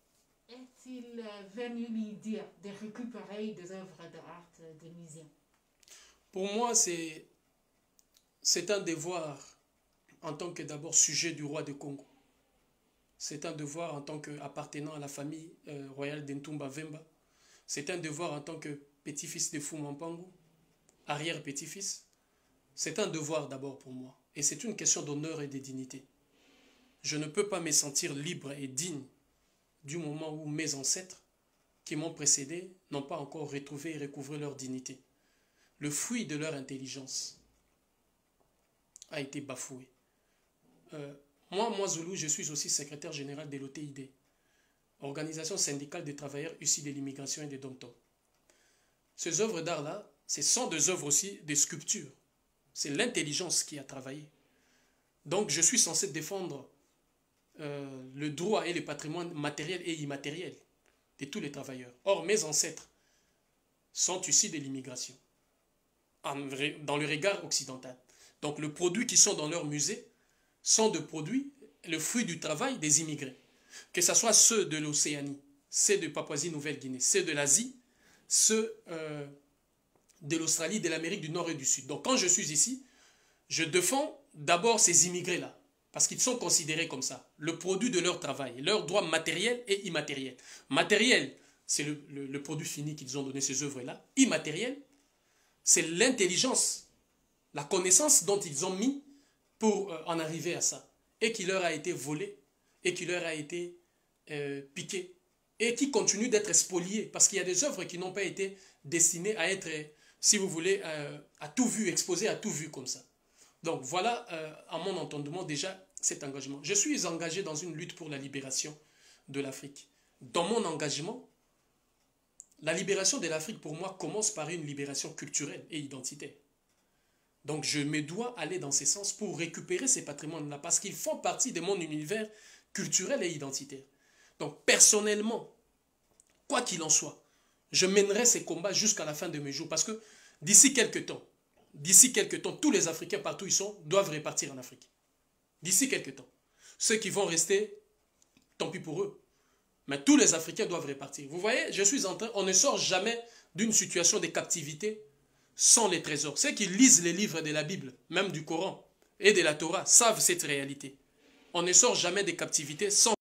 est-il venu l'idée de récupérer des œuvres d'art des musées? Pour moi, c'est c'est un devoir en tant que d'abord sujet du roi de Congo. C'est un devoir en tant qu'appartenant à la famille euh, royale d'Ntumba Vemba. C'est un devoir en tant que petit-fils de Fuma Mpangu, arrière-petit-fils. C'est un devoir d'abord pour moi. Et c'est une question d'honneur et de dignité. Je ne peux pas me sentir libre et digne du moment où mes ancêtres qui m'ont précédé n'ont pas encore retrouvé et recouvré leur dignité. Le fruit de leur intelligence a été bafoué. Euh, moi, Mwazulu, je suis aussi secrétaire général de l'O T I D, Organisation syndicale des travailleurs issus de l'immigration et des dom-tom. Ces œuvres d'art-là, ce sont des œuvres aussi, des sculptures. C'est l'intelligence qui a travaillé. Donc, je suis censé défendre euh, le droit et le patrimoine matériel et immatériel de tous les travailleurs. Or, mes ancêtres sont issus de l'immigration, dans le regard occidental. Donc, les produits qui sont dans leur musée sont des produits, le fruit du travail des immigrés. Que ce soit ceux de l'Océanie, ceux de Papouasie-Nouvelle-Guinée, ceux de l'Asie, ceux euh, de l'Australie, de l'Amérique du Nord et du Sud. Donc, quand je suis ici, je défends d'abord ces immigrés-là, parce qu'ils sont considérés comme ça, le produit de leur travail, leurs droits matériels et immatériels. Matériel, c'est le, le, le produit fini qu'ils ont donné, ces œuvres-là. Immatériel, c'est l'intelligence, la connaissance dont ils ont mis pour euh, en arriver à ça, et qui leur a été volé, et qui leur a été euh, piqué, et qui continue d'être spolié, parce qu'il y a des œuvres qui n'ont pas été destinées à être, si vous voulez, euh, à tout vu, exposées à tout vu comme ça. Donc voilà, euh, à mon entendement, déjà, cet engagement. Je suis engagé dans une lutte pour la libération de l'Afrique. Dans mon engagement, la libération de l'Afrique, pour moi, commence par une libération culturelle et identitaire. Donc je me dois aller dans ce sens pour récupérer ces patrimoines-là, parce qu'ils font partie de mon univers culturel et identitaire. Donc personnellement, quoi qu'il en soit, je mènerai ces combats jusqu'à la fin de mes jours, parce que d'ici quelques temps, d'ici quelques temps, tous les Africains, partout où ils sont, doivent repartir en Afrique. D'ici quelques temps. Ceux qui vont rester, tant pis pour eux. Mais tous les Africains doivent repartir. Vous voyez, je suis en train, on ne sort jamais d'une situation de captivité sans les trésors. Ceux qui lisent les livres de la Bible, même du Coran et de la Torah, savent cette réalité. On ne sort jamais de captivité sans...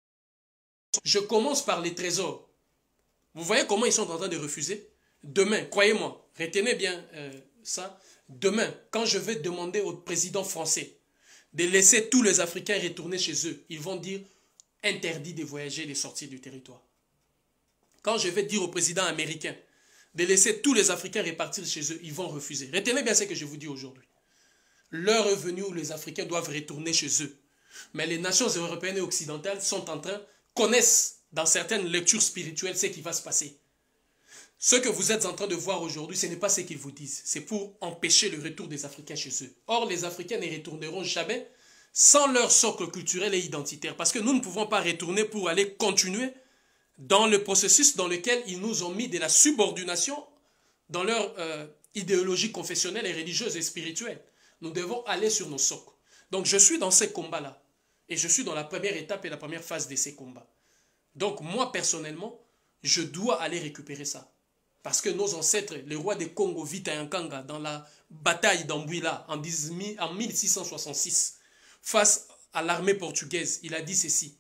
Je commence par les trésors. Vous voyez comment ils sont en train de refuser? Demain, croyez-moi, retenez bien euh, ça. Demain, quand je vais demander au président français de laisser tous les Africains retourner chez eux, ils vont dire interdit de voyager et de sortir du territoire. Quand je vais dire au président américain de laisser tous les Africains repartir chez eux, ils vont refuser. Retenez bien ce que je vous dis aujourd'hui. L'heure est venue où les Africains doivent retourner chez eux. Mais les nations européennes et occidentales sont en train, connaissent dans certaines lectures spirituelles ce qui va se passer. Ce que vous êtes en train de voir aujourd'hui, ce n'est pas ce qu'ils vous disent. C'est pour empêcher le retour des Africains chez eux. Or, les Africains ne retourneront jamais sans leur socle culturel et identitaire. Parce que nous ne pouvons pas retourner pour aller continuer dans le processus dans lequel ils nous ont mis de la subordination dans leur euh, idéologie confessionnelle et religieuse et spirituelle. Nous devons aller sur nos socles. Donc je suis dans ces combats-là. Et je suis dans la première étape et la première phase de ces combats. Donc moi, personnellement, je dois aller récupérer ça. Parce que nos ancêtres, le roi des Congo, Vita Yankanga, dans la bataille d'Ambuila en mille six cent soixante-six, face à l'armée portugaise, il a dit ceci.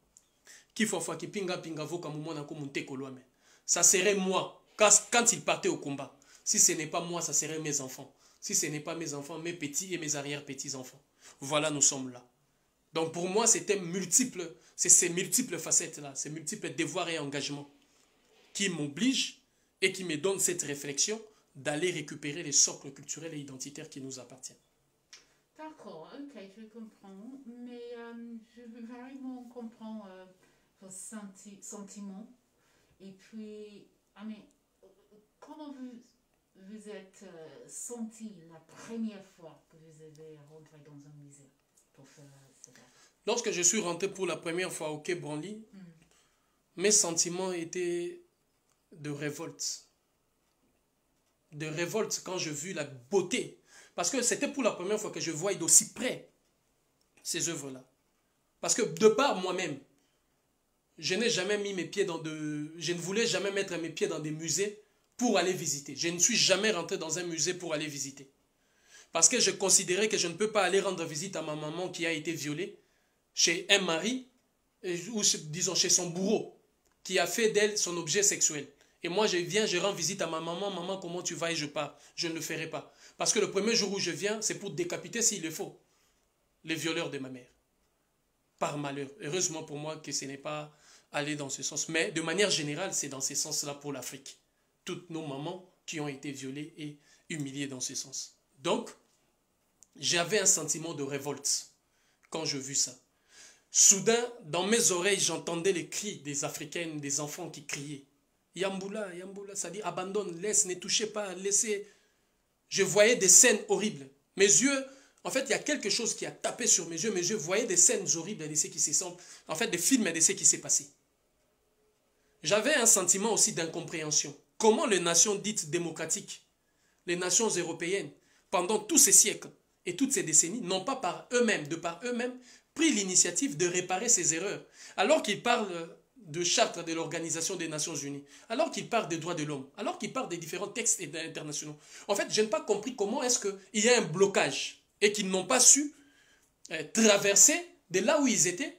Ça serait moi, quand il partait au combat. Si ce n'est pas moi, ça serait mes enfants. Si ce n'est pas mes enfants, mes petits et mes arrière-petits-enfants. Voilà, nous sommes là. Donc pour moi, c'était multiple, c'est ces multiples facettes-là, ces multiples devoirs et engagements qui m'obligent et qui me donnent cette réflexion d'aller récupérer les socles culturels et identitaires qui nous appartiennent. D'accord, ok, je comprends. Mais euh, je veux vraiment comprendre euh, vos senti sentiments. Et puis, I mean, comment vous vous êtes euh, senti la première fois que vous avez rentré dans un musée pour faire cela? Lorsque je suis rentré pour la première fois au Quai Branly, mm. mes sentiments étaient de révolte. De révolte quand je vis la beauté. Parce que c'était pour la première fois que je voyais d'aussi près ces œuvres-là. Parce que de par moi-même, je n'ai jamais mis mes pieds dans de... Je ne voulais jamais mettre mes pieds dans des musées pour aller visiter. Je ne suis jamais rentré dans un musée pour aller visiter. Parce que je considérais que je ne peux pas aller rendre visite à ma maman qui a été violée chez un mari, ou disons chez son bourreau, qui a fait d'elle son objet sexuel. Et moi, je viens, je rends visite à ma maman. Maman, comment tu vas? Et je pars. Je ne le ferai pas. Parce que le premier jour où je viens, c'est pour décapiter, s'il le faut, les violeurs de ma mère. Par malheur. Heureusement pour moi que ce n'est pas allé dans ce sens. Mais de manière générale, c'est dans ce sens-là pour l'Afrique. Toutes nos mamans qui ont été violées et humiliées dans ce sens. Donc, j'avais un sentiment de révolte quand je vis ça. Soudain, dans mes oreilles, j'entendais les cris des Africaines, des enfants qui criaient. Yamboula, Yamboula, ça dit abandonne, laisse, ne touchez pas, laissez. Je voyais des scènes horribles. Mes yeux, en fait, il y a quelque chose qui a tapé sur mes yeux. Mes yeux voyaient des scènes horribles de ce qui s'est passé. En fait, des films de ce qui s'est passé. J'avais un sentiment aussi d'incompréhension. Comment les nations dites démocratiques, les nations européennes, pendant tous ces siècles et toutes ces décennies, n'ont pas par eux-mêmes, de par eux-mêmes, pris l'initiative de réparer ces erreurs. Alors qu'ils parlent de charte de l'Organisation des Nations Unies, alors qu'ils parlent des droits de l'homme, alors qu'ils parlent des différents textes internationaux. En fait, je n'ai pas compris comment est-ce qu'il y a un blocage et qu'ils n'ont pas su euh, traverser de là où ils étaient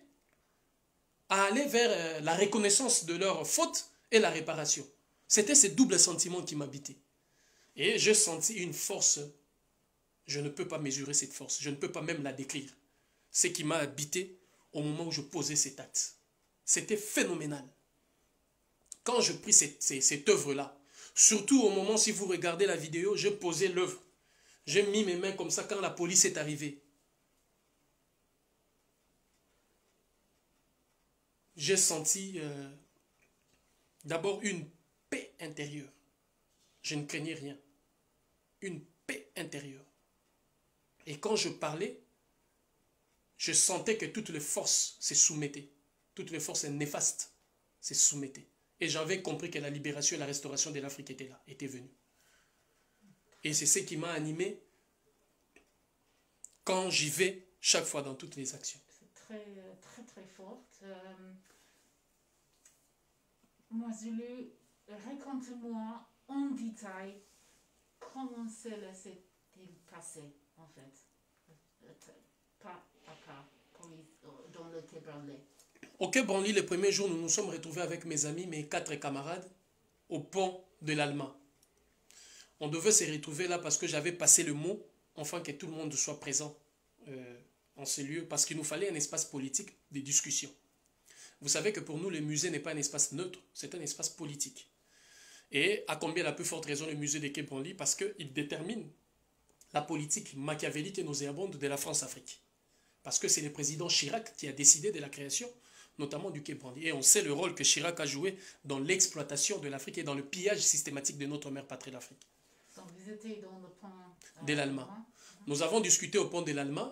à aller vers euh, la reconnaissance de leurs fautes et la réparation. C'était ce double sentiment qui m'habitait. Et j'ai senti une force, je ne peux pas mesurer cette force, je ne peux pas même la décrire. Ce qui m'a habité au moment où je posais cet acte. C'était phénoménal. Quand je pris cette, cette, cette œuvre-là, surtout au moment, si vous regardez la vidéo, j'ai posé l'œuvre. J'ai mis mes mains comme ça quand la police est arrivée. J'ai senti euh, d'abord une paix intérieure. Je ne craignais rien. Une paix intérieure. Et quand je parlais, je sentais que toutes les forces se soumettaient. Toutes les forces néfastes se soumettaient. Et j'avais compris que la libération et la restauration de l'Afrique étaient là, étaient venues. Et c'est ce qui m'a animé quand j'y vais chaque fois dans toutes les actions. C'est très, très, très fort. Euh, moi, Zulu, raconte-moi en détail comment cela s'est-il passé, en fait. Pas à pas, dans le Quai Branly. Au Quai Branly, le premier jour, nous nous sommes retrouvés avec mes amis, mes quatre camarades, au pont de l'Allemand. On devait se retrouver là parce que j'avais passé le mot, afin que tout le monde soit présent euh, en ce lieu, parce qu'il nous fallait un espace politique de discussion. Vous savez que pour nous, le musée n'est pas un espace neutre, c'est un espace politique. Et à combien la plus forte raison le musée de Quai Branly? Parce qu'il détermine la politique machiavélique et nauséabonde de la France-Afrique. Parce que c'est le président Chirac qui a décidé de la création, notamment du Quai Branly. Et on sait le rôle que Chirac a joué dans l'exploitation de l'Afrique et dans le pillage systématique de notre mère patrie, l'Afrique. Donc vous étiez dans le pont de l'Allemand. Nous avons discuté au pont de l'Allemand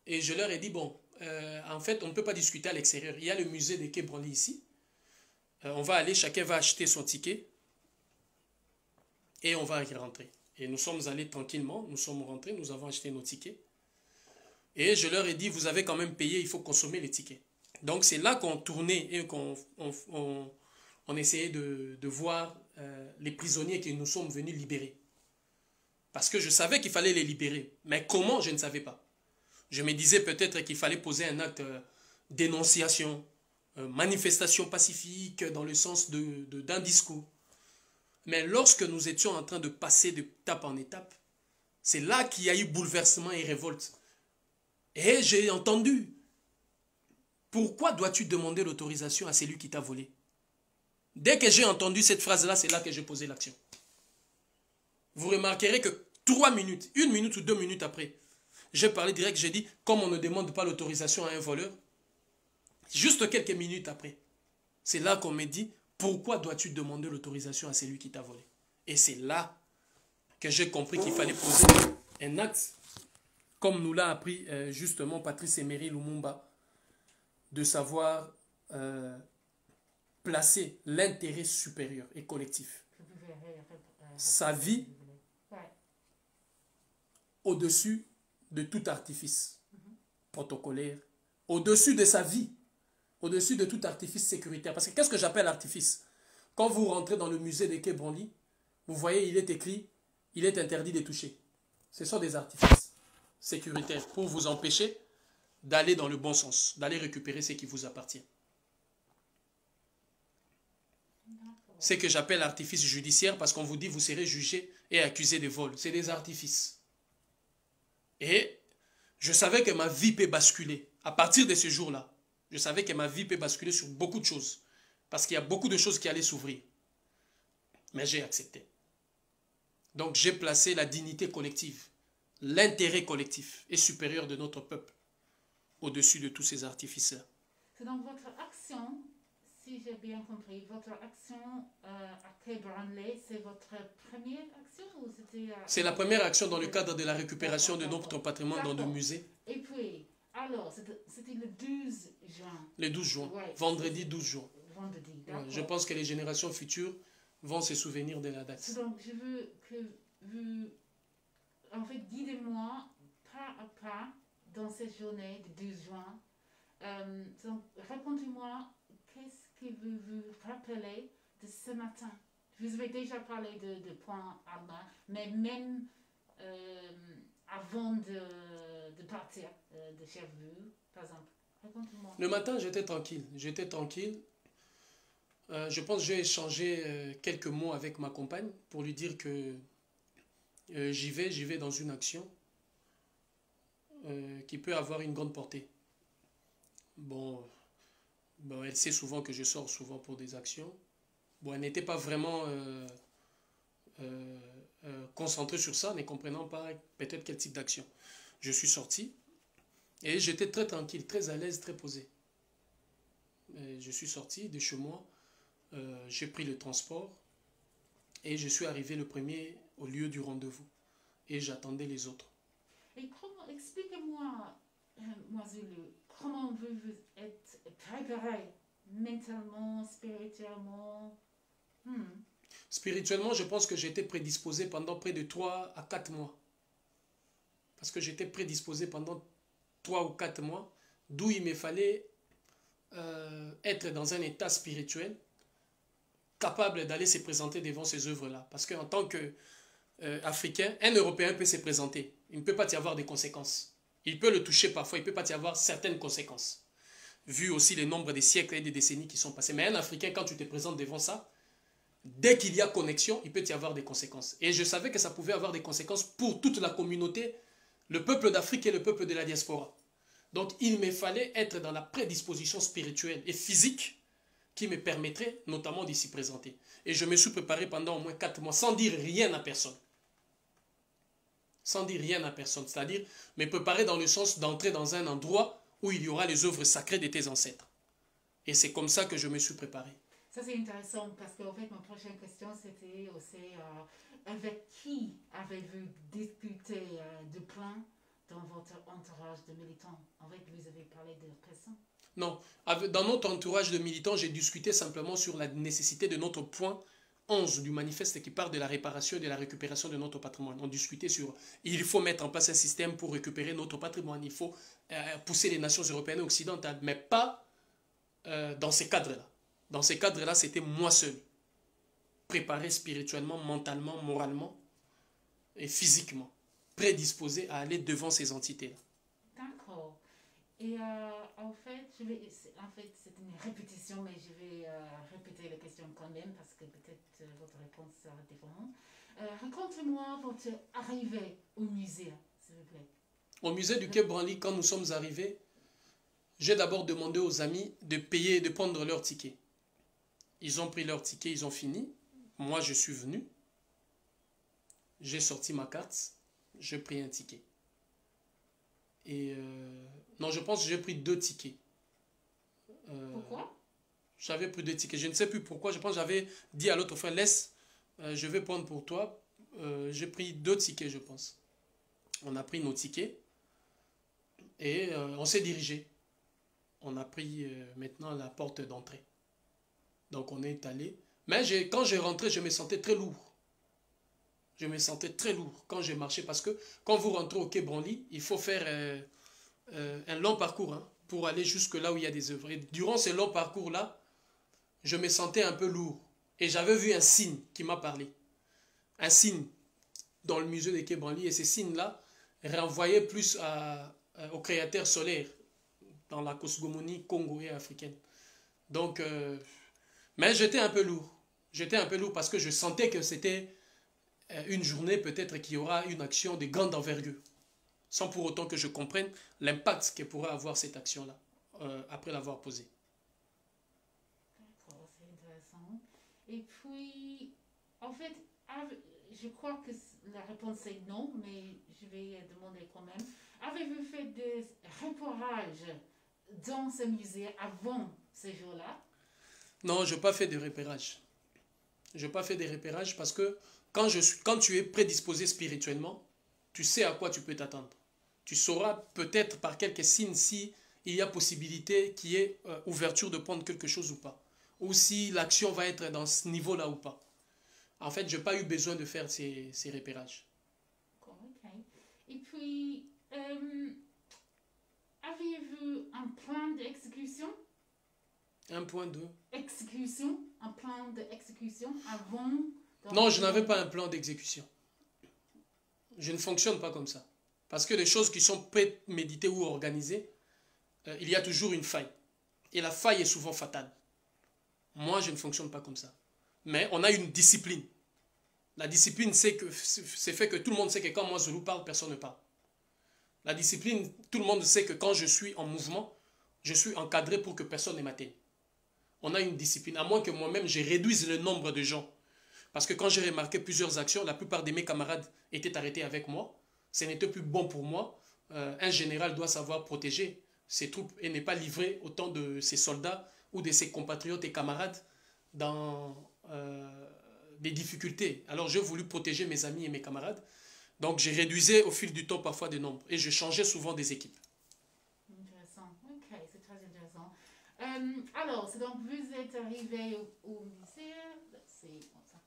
Et je leur ai dit, bon, euh, en fait, on ne peut pas discuter à l'extérieur. Il y a le musée des Quai Branly ici. Euh, on va aller, chacun va acheter son ticket et on va y rentrer. Et nous sommes allés tranquillement, nous sommes rentrés, nous avons acheté nos tickets. Et je leur ai dit, vous avez quand même payé, il faut consommer les tickets. Donc c'est là qu'on tournait et qu'on on, on, on essayait de, de voir euh, les prisonniers que nous sommes venus libérer. Parce que je savais qu'il fallait les libérer. Mais comment, je ne savais pas. Je me disais peut-être qu'il fallait poser un acte euh, d'énonciation, euh, manifestation pacifique dans le sens de, de, d'un discours. Mais lorsque nous étions en train de passer d'étape en étape, c'est là qu'il y a eu bouleversement et révolte. Et j'ai entendu, pourquoi dois-tu demander l'autorisation à celui qui t'a volé? Dès que j'ai entendu cette phrase-là, c'est là que j'ai posé l'action. Vous remarquerez que trois minutes, une minute ou deux minutes après, j'ai parlé direct, j'ai dit, comme on ne demande pas l'autorisation à un voleur, juste quelques minutes après, c'est là qu'on me dit, pourquoi dois-tu demander l'autorisation à celui qui t'a volé? Et c'est là que j'ai compris qu'il fallait poser un acte, comme nous l'a appris euh, justement Patrice Emery Lumumba, de savoir euh, placer l'intérêt supérieur et collectif, sa vie, au-dessus de tout artifice protocolaire, au-dessus de sa vie, au-dessus de tout artifice sécuritaire. Parce que qu'est-ce que j'appelle artifice? Quand vous rentrez dans le musée des Quai Branly, vous voyez, il est écrit, il est interdit de toucher. Ce sont des artifices sécuritaires pour vous empêcher d'aller dans le bon sens, d'aller récupérer ce qui vous appartient. C'est que j'appelle artifice judiciaire parce qu'on vous dit vous serez jugé et accusé de vol. C'est des artifices. Et je savais que ma vie peut basculer. À partir de ce jour-là, je savais que ma vie peut basculer sur beaucoup de choses. Parce qu'il y a beaucoup de choses qui allaient s'ouvrir. Mais j'ai accepté. Donc j'ai placé la dignité collective, l'intérêt collectif et supérieur de notre peuple au-dessus de tous ces artifices-là. C'est donc votre action, si j'ai bien compris, votre action euh, à Quai Branly, c'est votre première action ou c'était... Euh, c'est la première action dans le cadre de la récupération de notre patrimoine dans nos musées. Et puis, alors, c'était le douze juin. Le douze juin, ouais, vendredi douze juin. Vendredi, ouais, je pense que les générations futures vont se souvenir de la date. Donc, je veux que vous, en fait, guidez-moi pas à pas dans cette journée du douze juin. Euh, donc, racontez-moi, qu'est-ce que vous vous rappelez de ce matin? Vous avez déjà parlé de, de Point Alma, mais même euh, avant de, de partir euh, de chez vous, par exemple. Racontez-moi. Le matin, j'étais tranquille. J'étais tranquille. Euh, je pense que j'ai échangé euh, quelques mots avec ma compagne pour lui dire que euh, j'y vais, j'y vais dans une action euh, qui peut avoir une grande portée. Bon, bon, elle sait souvent que je sors souvent pour des actions. Bon, elle n'était pas vraiment euh, euh, euh, concentrée sur ça, ne comprenant pas peut-être quel type d'action. Je suis sorti et j'étais très tranquille, très à l'aise, très posé. Et je suis sorti de chez moi. Euh, j'ai pris le transport et je suis arrivé le premier au lieu du rendez-vous et j'attendais les autres. Et comment, expliquez-moi, euh, Moazulu, comment vous, vous êtes préparé mentalement, spirituellement? hmm. Spirituellement, je pense que j'étais prédisposé pendant près de trois à quatre mois. Parce que j'étais prédisposé pendant trois ou quatre mois, d'où il me fallait euh, être dans un état spirituel capable d'aller se présenter devant ces œuvres-là. Parce qu'en tant qu'Africain, euh, un Européen peut se présenter. Il ne peut pas y avoir des conséquences. Il peut le toucher parfois, il ne peut pas y avoir certaines conséquences. Vu aussi le nombre des siècles et des décennies qui sont passés. Mais un Africain, quand tu te présentes devant ça, dès qu'il y a connexion, il peut y avoir des conséquences. Et je savais que ça pouvait avoir des conséquences pour toute la communauté, le peuple d'Afrique et le peuple de la diaspora. Donc il me fallait être dans la prédisposition spirituelle et physique qui me permettrait notamment d'y s'y présenter. Et je me suis préparé pendant au moins quatre mois sans dire rien à personne. Sans dire rien à personne. C'est-à-dire me préparer dans le sens d'entrer dans un endroit où il y aura les œuvres sacrées de tes ancêtres. Et c'est comme ça que je me suis préparé. Ça c'est intéressant parce qu'en fait ma prochaine question c'était aussi euh, avec qui avez-vous discuté euh, de plan dans votre entourage de militants? En fait, vous avez parlé de répression. Non, dans notre entourage de militants, j'ai discuté simplement sur la nécessité de notre point onze du manifeste qui parle de la réparation et de la récupération de notre patrimoine. On discutait sur il faut mettre en place un système pour récupérer notre patrimoine, il faut euh, pousser les nations européennes et occidentales, mais pas euh, dans ces cadres-là. Dans ces cadres-là, c'était moi seul, préparé spirituellement, mentalement, moralement et physiquement, prédisposé à aller devant ces entités-là. D'accord. Et euh, en fait, je vais, en fait, c'est une répétition, mais je vais euh, répéter la question quand même parce que peut-être euh, votre réponse sera différente. Euh, Racontez-moi votre arrivée au musée, s'il vous plaît. Au musée du Quai Branly, quand nous sommes arrivés, j'ai d'abord demandé aux amis de payer, de prendre leur ticket. Ils ont pris leur ticket, ils ont fini. Moi, je suis venu. J'ai sorti ma carte. J'ai pris un ticket. Et euh, non, je pense que j'ai pris deux tickets. Euh, pourquoi? J'avais pris deux tickets. Je ne sais plus pourquoi. Je pense que j'avais dit à l'autre frère, laisse, euh, je vais prendre pour toi. Euh, j'ai pris deux tickets, je pense. On a pris nos tickets et euh, on s'est dirigé. On a pris euh, maintenant la porte d'entrée. Donc on est allé. Mais quand j'ai rentré, je me sentais très lourd. Je me sentais très lourd quand j'ai marché parce que quand vous rentrez au Quai Branly, il faut faire euh, euh, un long parcours hein, pour aller jusque là où il y a des œuvres. Et durant ce long parcours-là, je me sentais un peu lourd. Et j'avais vu un signe qui m'a parlé. Un signe dans le musée du Quai Branly. Et ces signes-là renvoyaient plus à, à, au créateur solaire dans la cosmogonie congo et africaine. Donc, euh, mais j'étais un peu lourd. J'étais un peu lourd parce que je sentais que c'était une journée peut-être qu'il y aura une action de grande envergure, sans pour autant que je comprenne l'impact que pourrait avoir cette action-là, euh, après l'avoir posée. D'accord, c'est intéressant. Et puis, en fait, je crois que la réponse est non, mais je vais demander quand même. Avez-vous fait des repérages dans ce musée avant ce jour-là? Non, je n'ai pas fait de repérage. Je n'ai pas fait de repérage parce que Quand, je suis, quand tu es prédisposé spirituellement, tu sais à quoi tu peux t'attendre. Tu sauras peut-être par quelques signes si il y a possibilité qu'il y ait euh, ouverture de prendre quelque chose ou pas. Ou si l'action va être dans ce niveau-là ou pas. En fait, je n'ai pas eu besoin de faire ces, ces repérages. Ok. Et puis, euh, aviez-vous un plan d'exécution? Un point de... Exécution? Un plan d'exécution avant... Non, je n'avais pas un plan d'exécution. Je ne fonctionne pas comme ça. Parce que les choses qui sont préméditées ou organisées, euh, il y a toujours une faille. Et la faille est souvent fatale. Moi, je ne fonctionne pas comme ça. Mais on a une discipline. La discipline, c'est que c'est fait que tout le monde sait que quand moi Zoulou parle, personne ne parle. La discipline, tout le monde sait que quand je suis en mouvement, je suis encadré pour que personne ne m'atteigne. On a une discipline. À moins que moi-même, je réduise le nombre de gens. Parce que quand j'ai remarqué plusieurs actions, la plupart de mes camarades étaient arrêtés avec moi. Ce n'était plus bon pour moi. Euh, un général doit savoir protéger ses troupes et n'est pas livré autant de ses soldats ou de ses compatriotes et camarades dans euh, des difficultés. Alors j'ai voulu protéger mes amis et mes camarades. Donc j'ai réduisé au fil du temps parfois des nombres et je changeais souvent des équipes. Intéressant. Ok, c'est très intéressant. Euh, alors, c'est donc vous êtes arrivé au, au musée. C'est...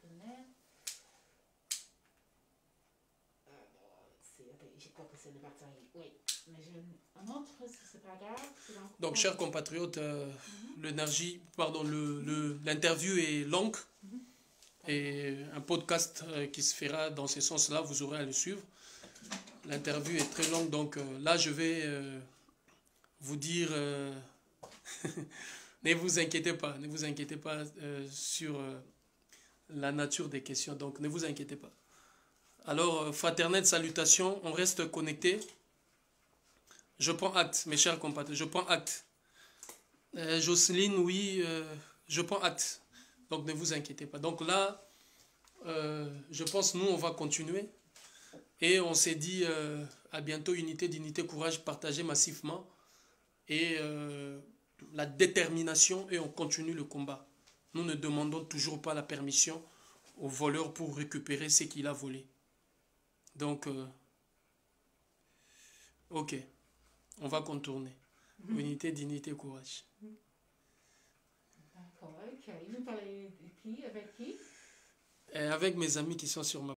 Je crois que c'est le bataille. Oui, mais j'ai un autre, c'est pas grave. Donc, donc chers compatriotes, euh, mm-hmm. l'énergie, pardon, le, le, l'interview est longue mm-hmm. et un podcast euh, qui se fera dans ce sens-là, vous aurez à le suivre. L'interview est très longue, donc euh, là je vais euh, vous dire, euh, ne vous inquiétez pas, ne vous inquiétez pas euh, sur euh, la nature des questions, donc ne vous inquiétez pas. Alors, fraternelle salutation, on reste connecté. Je prends acte, mes chers compatriotes, je prends acte. Euh, Jocelyne, oui, euh, je prends acte. Donc, ne vous inquiétez pas. Donc là, euh, je pense nous, on va continuer. Et on s'est dit euh, à bientôt, unité, dignité, courage, partagé massivement. Et euh, la détermination, et on continue le combat. Nous ne demandons toujours pas la permission au voleur pour récupérer ce qu'il a volé. Donc, euh, Ok, on va contourner. Unité, dignité, courage. D'accord, ok. Vous parlez de qui? Avec qui? Et avec mes amis qui sont sur ma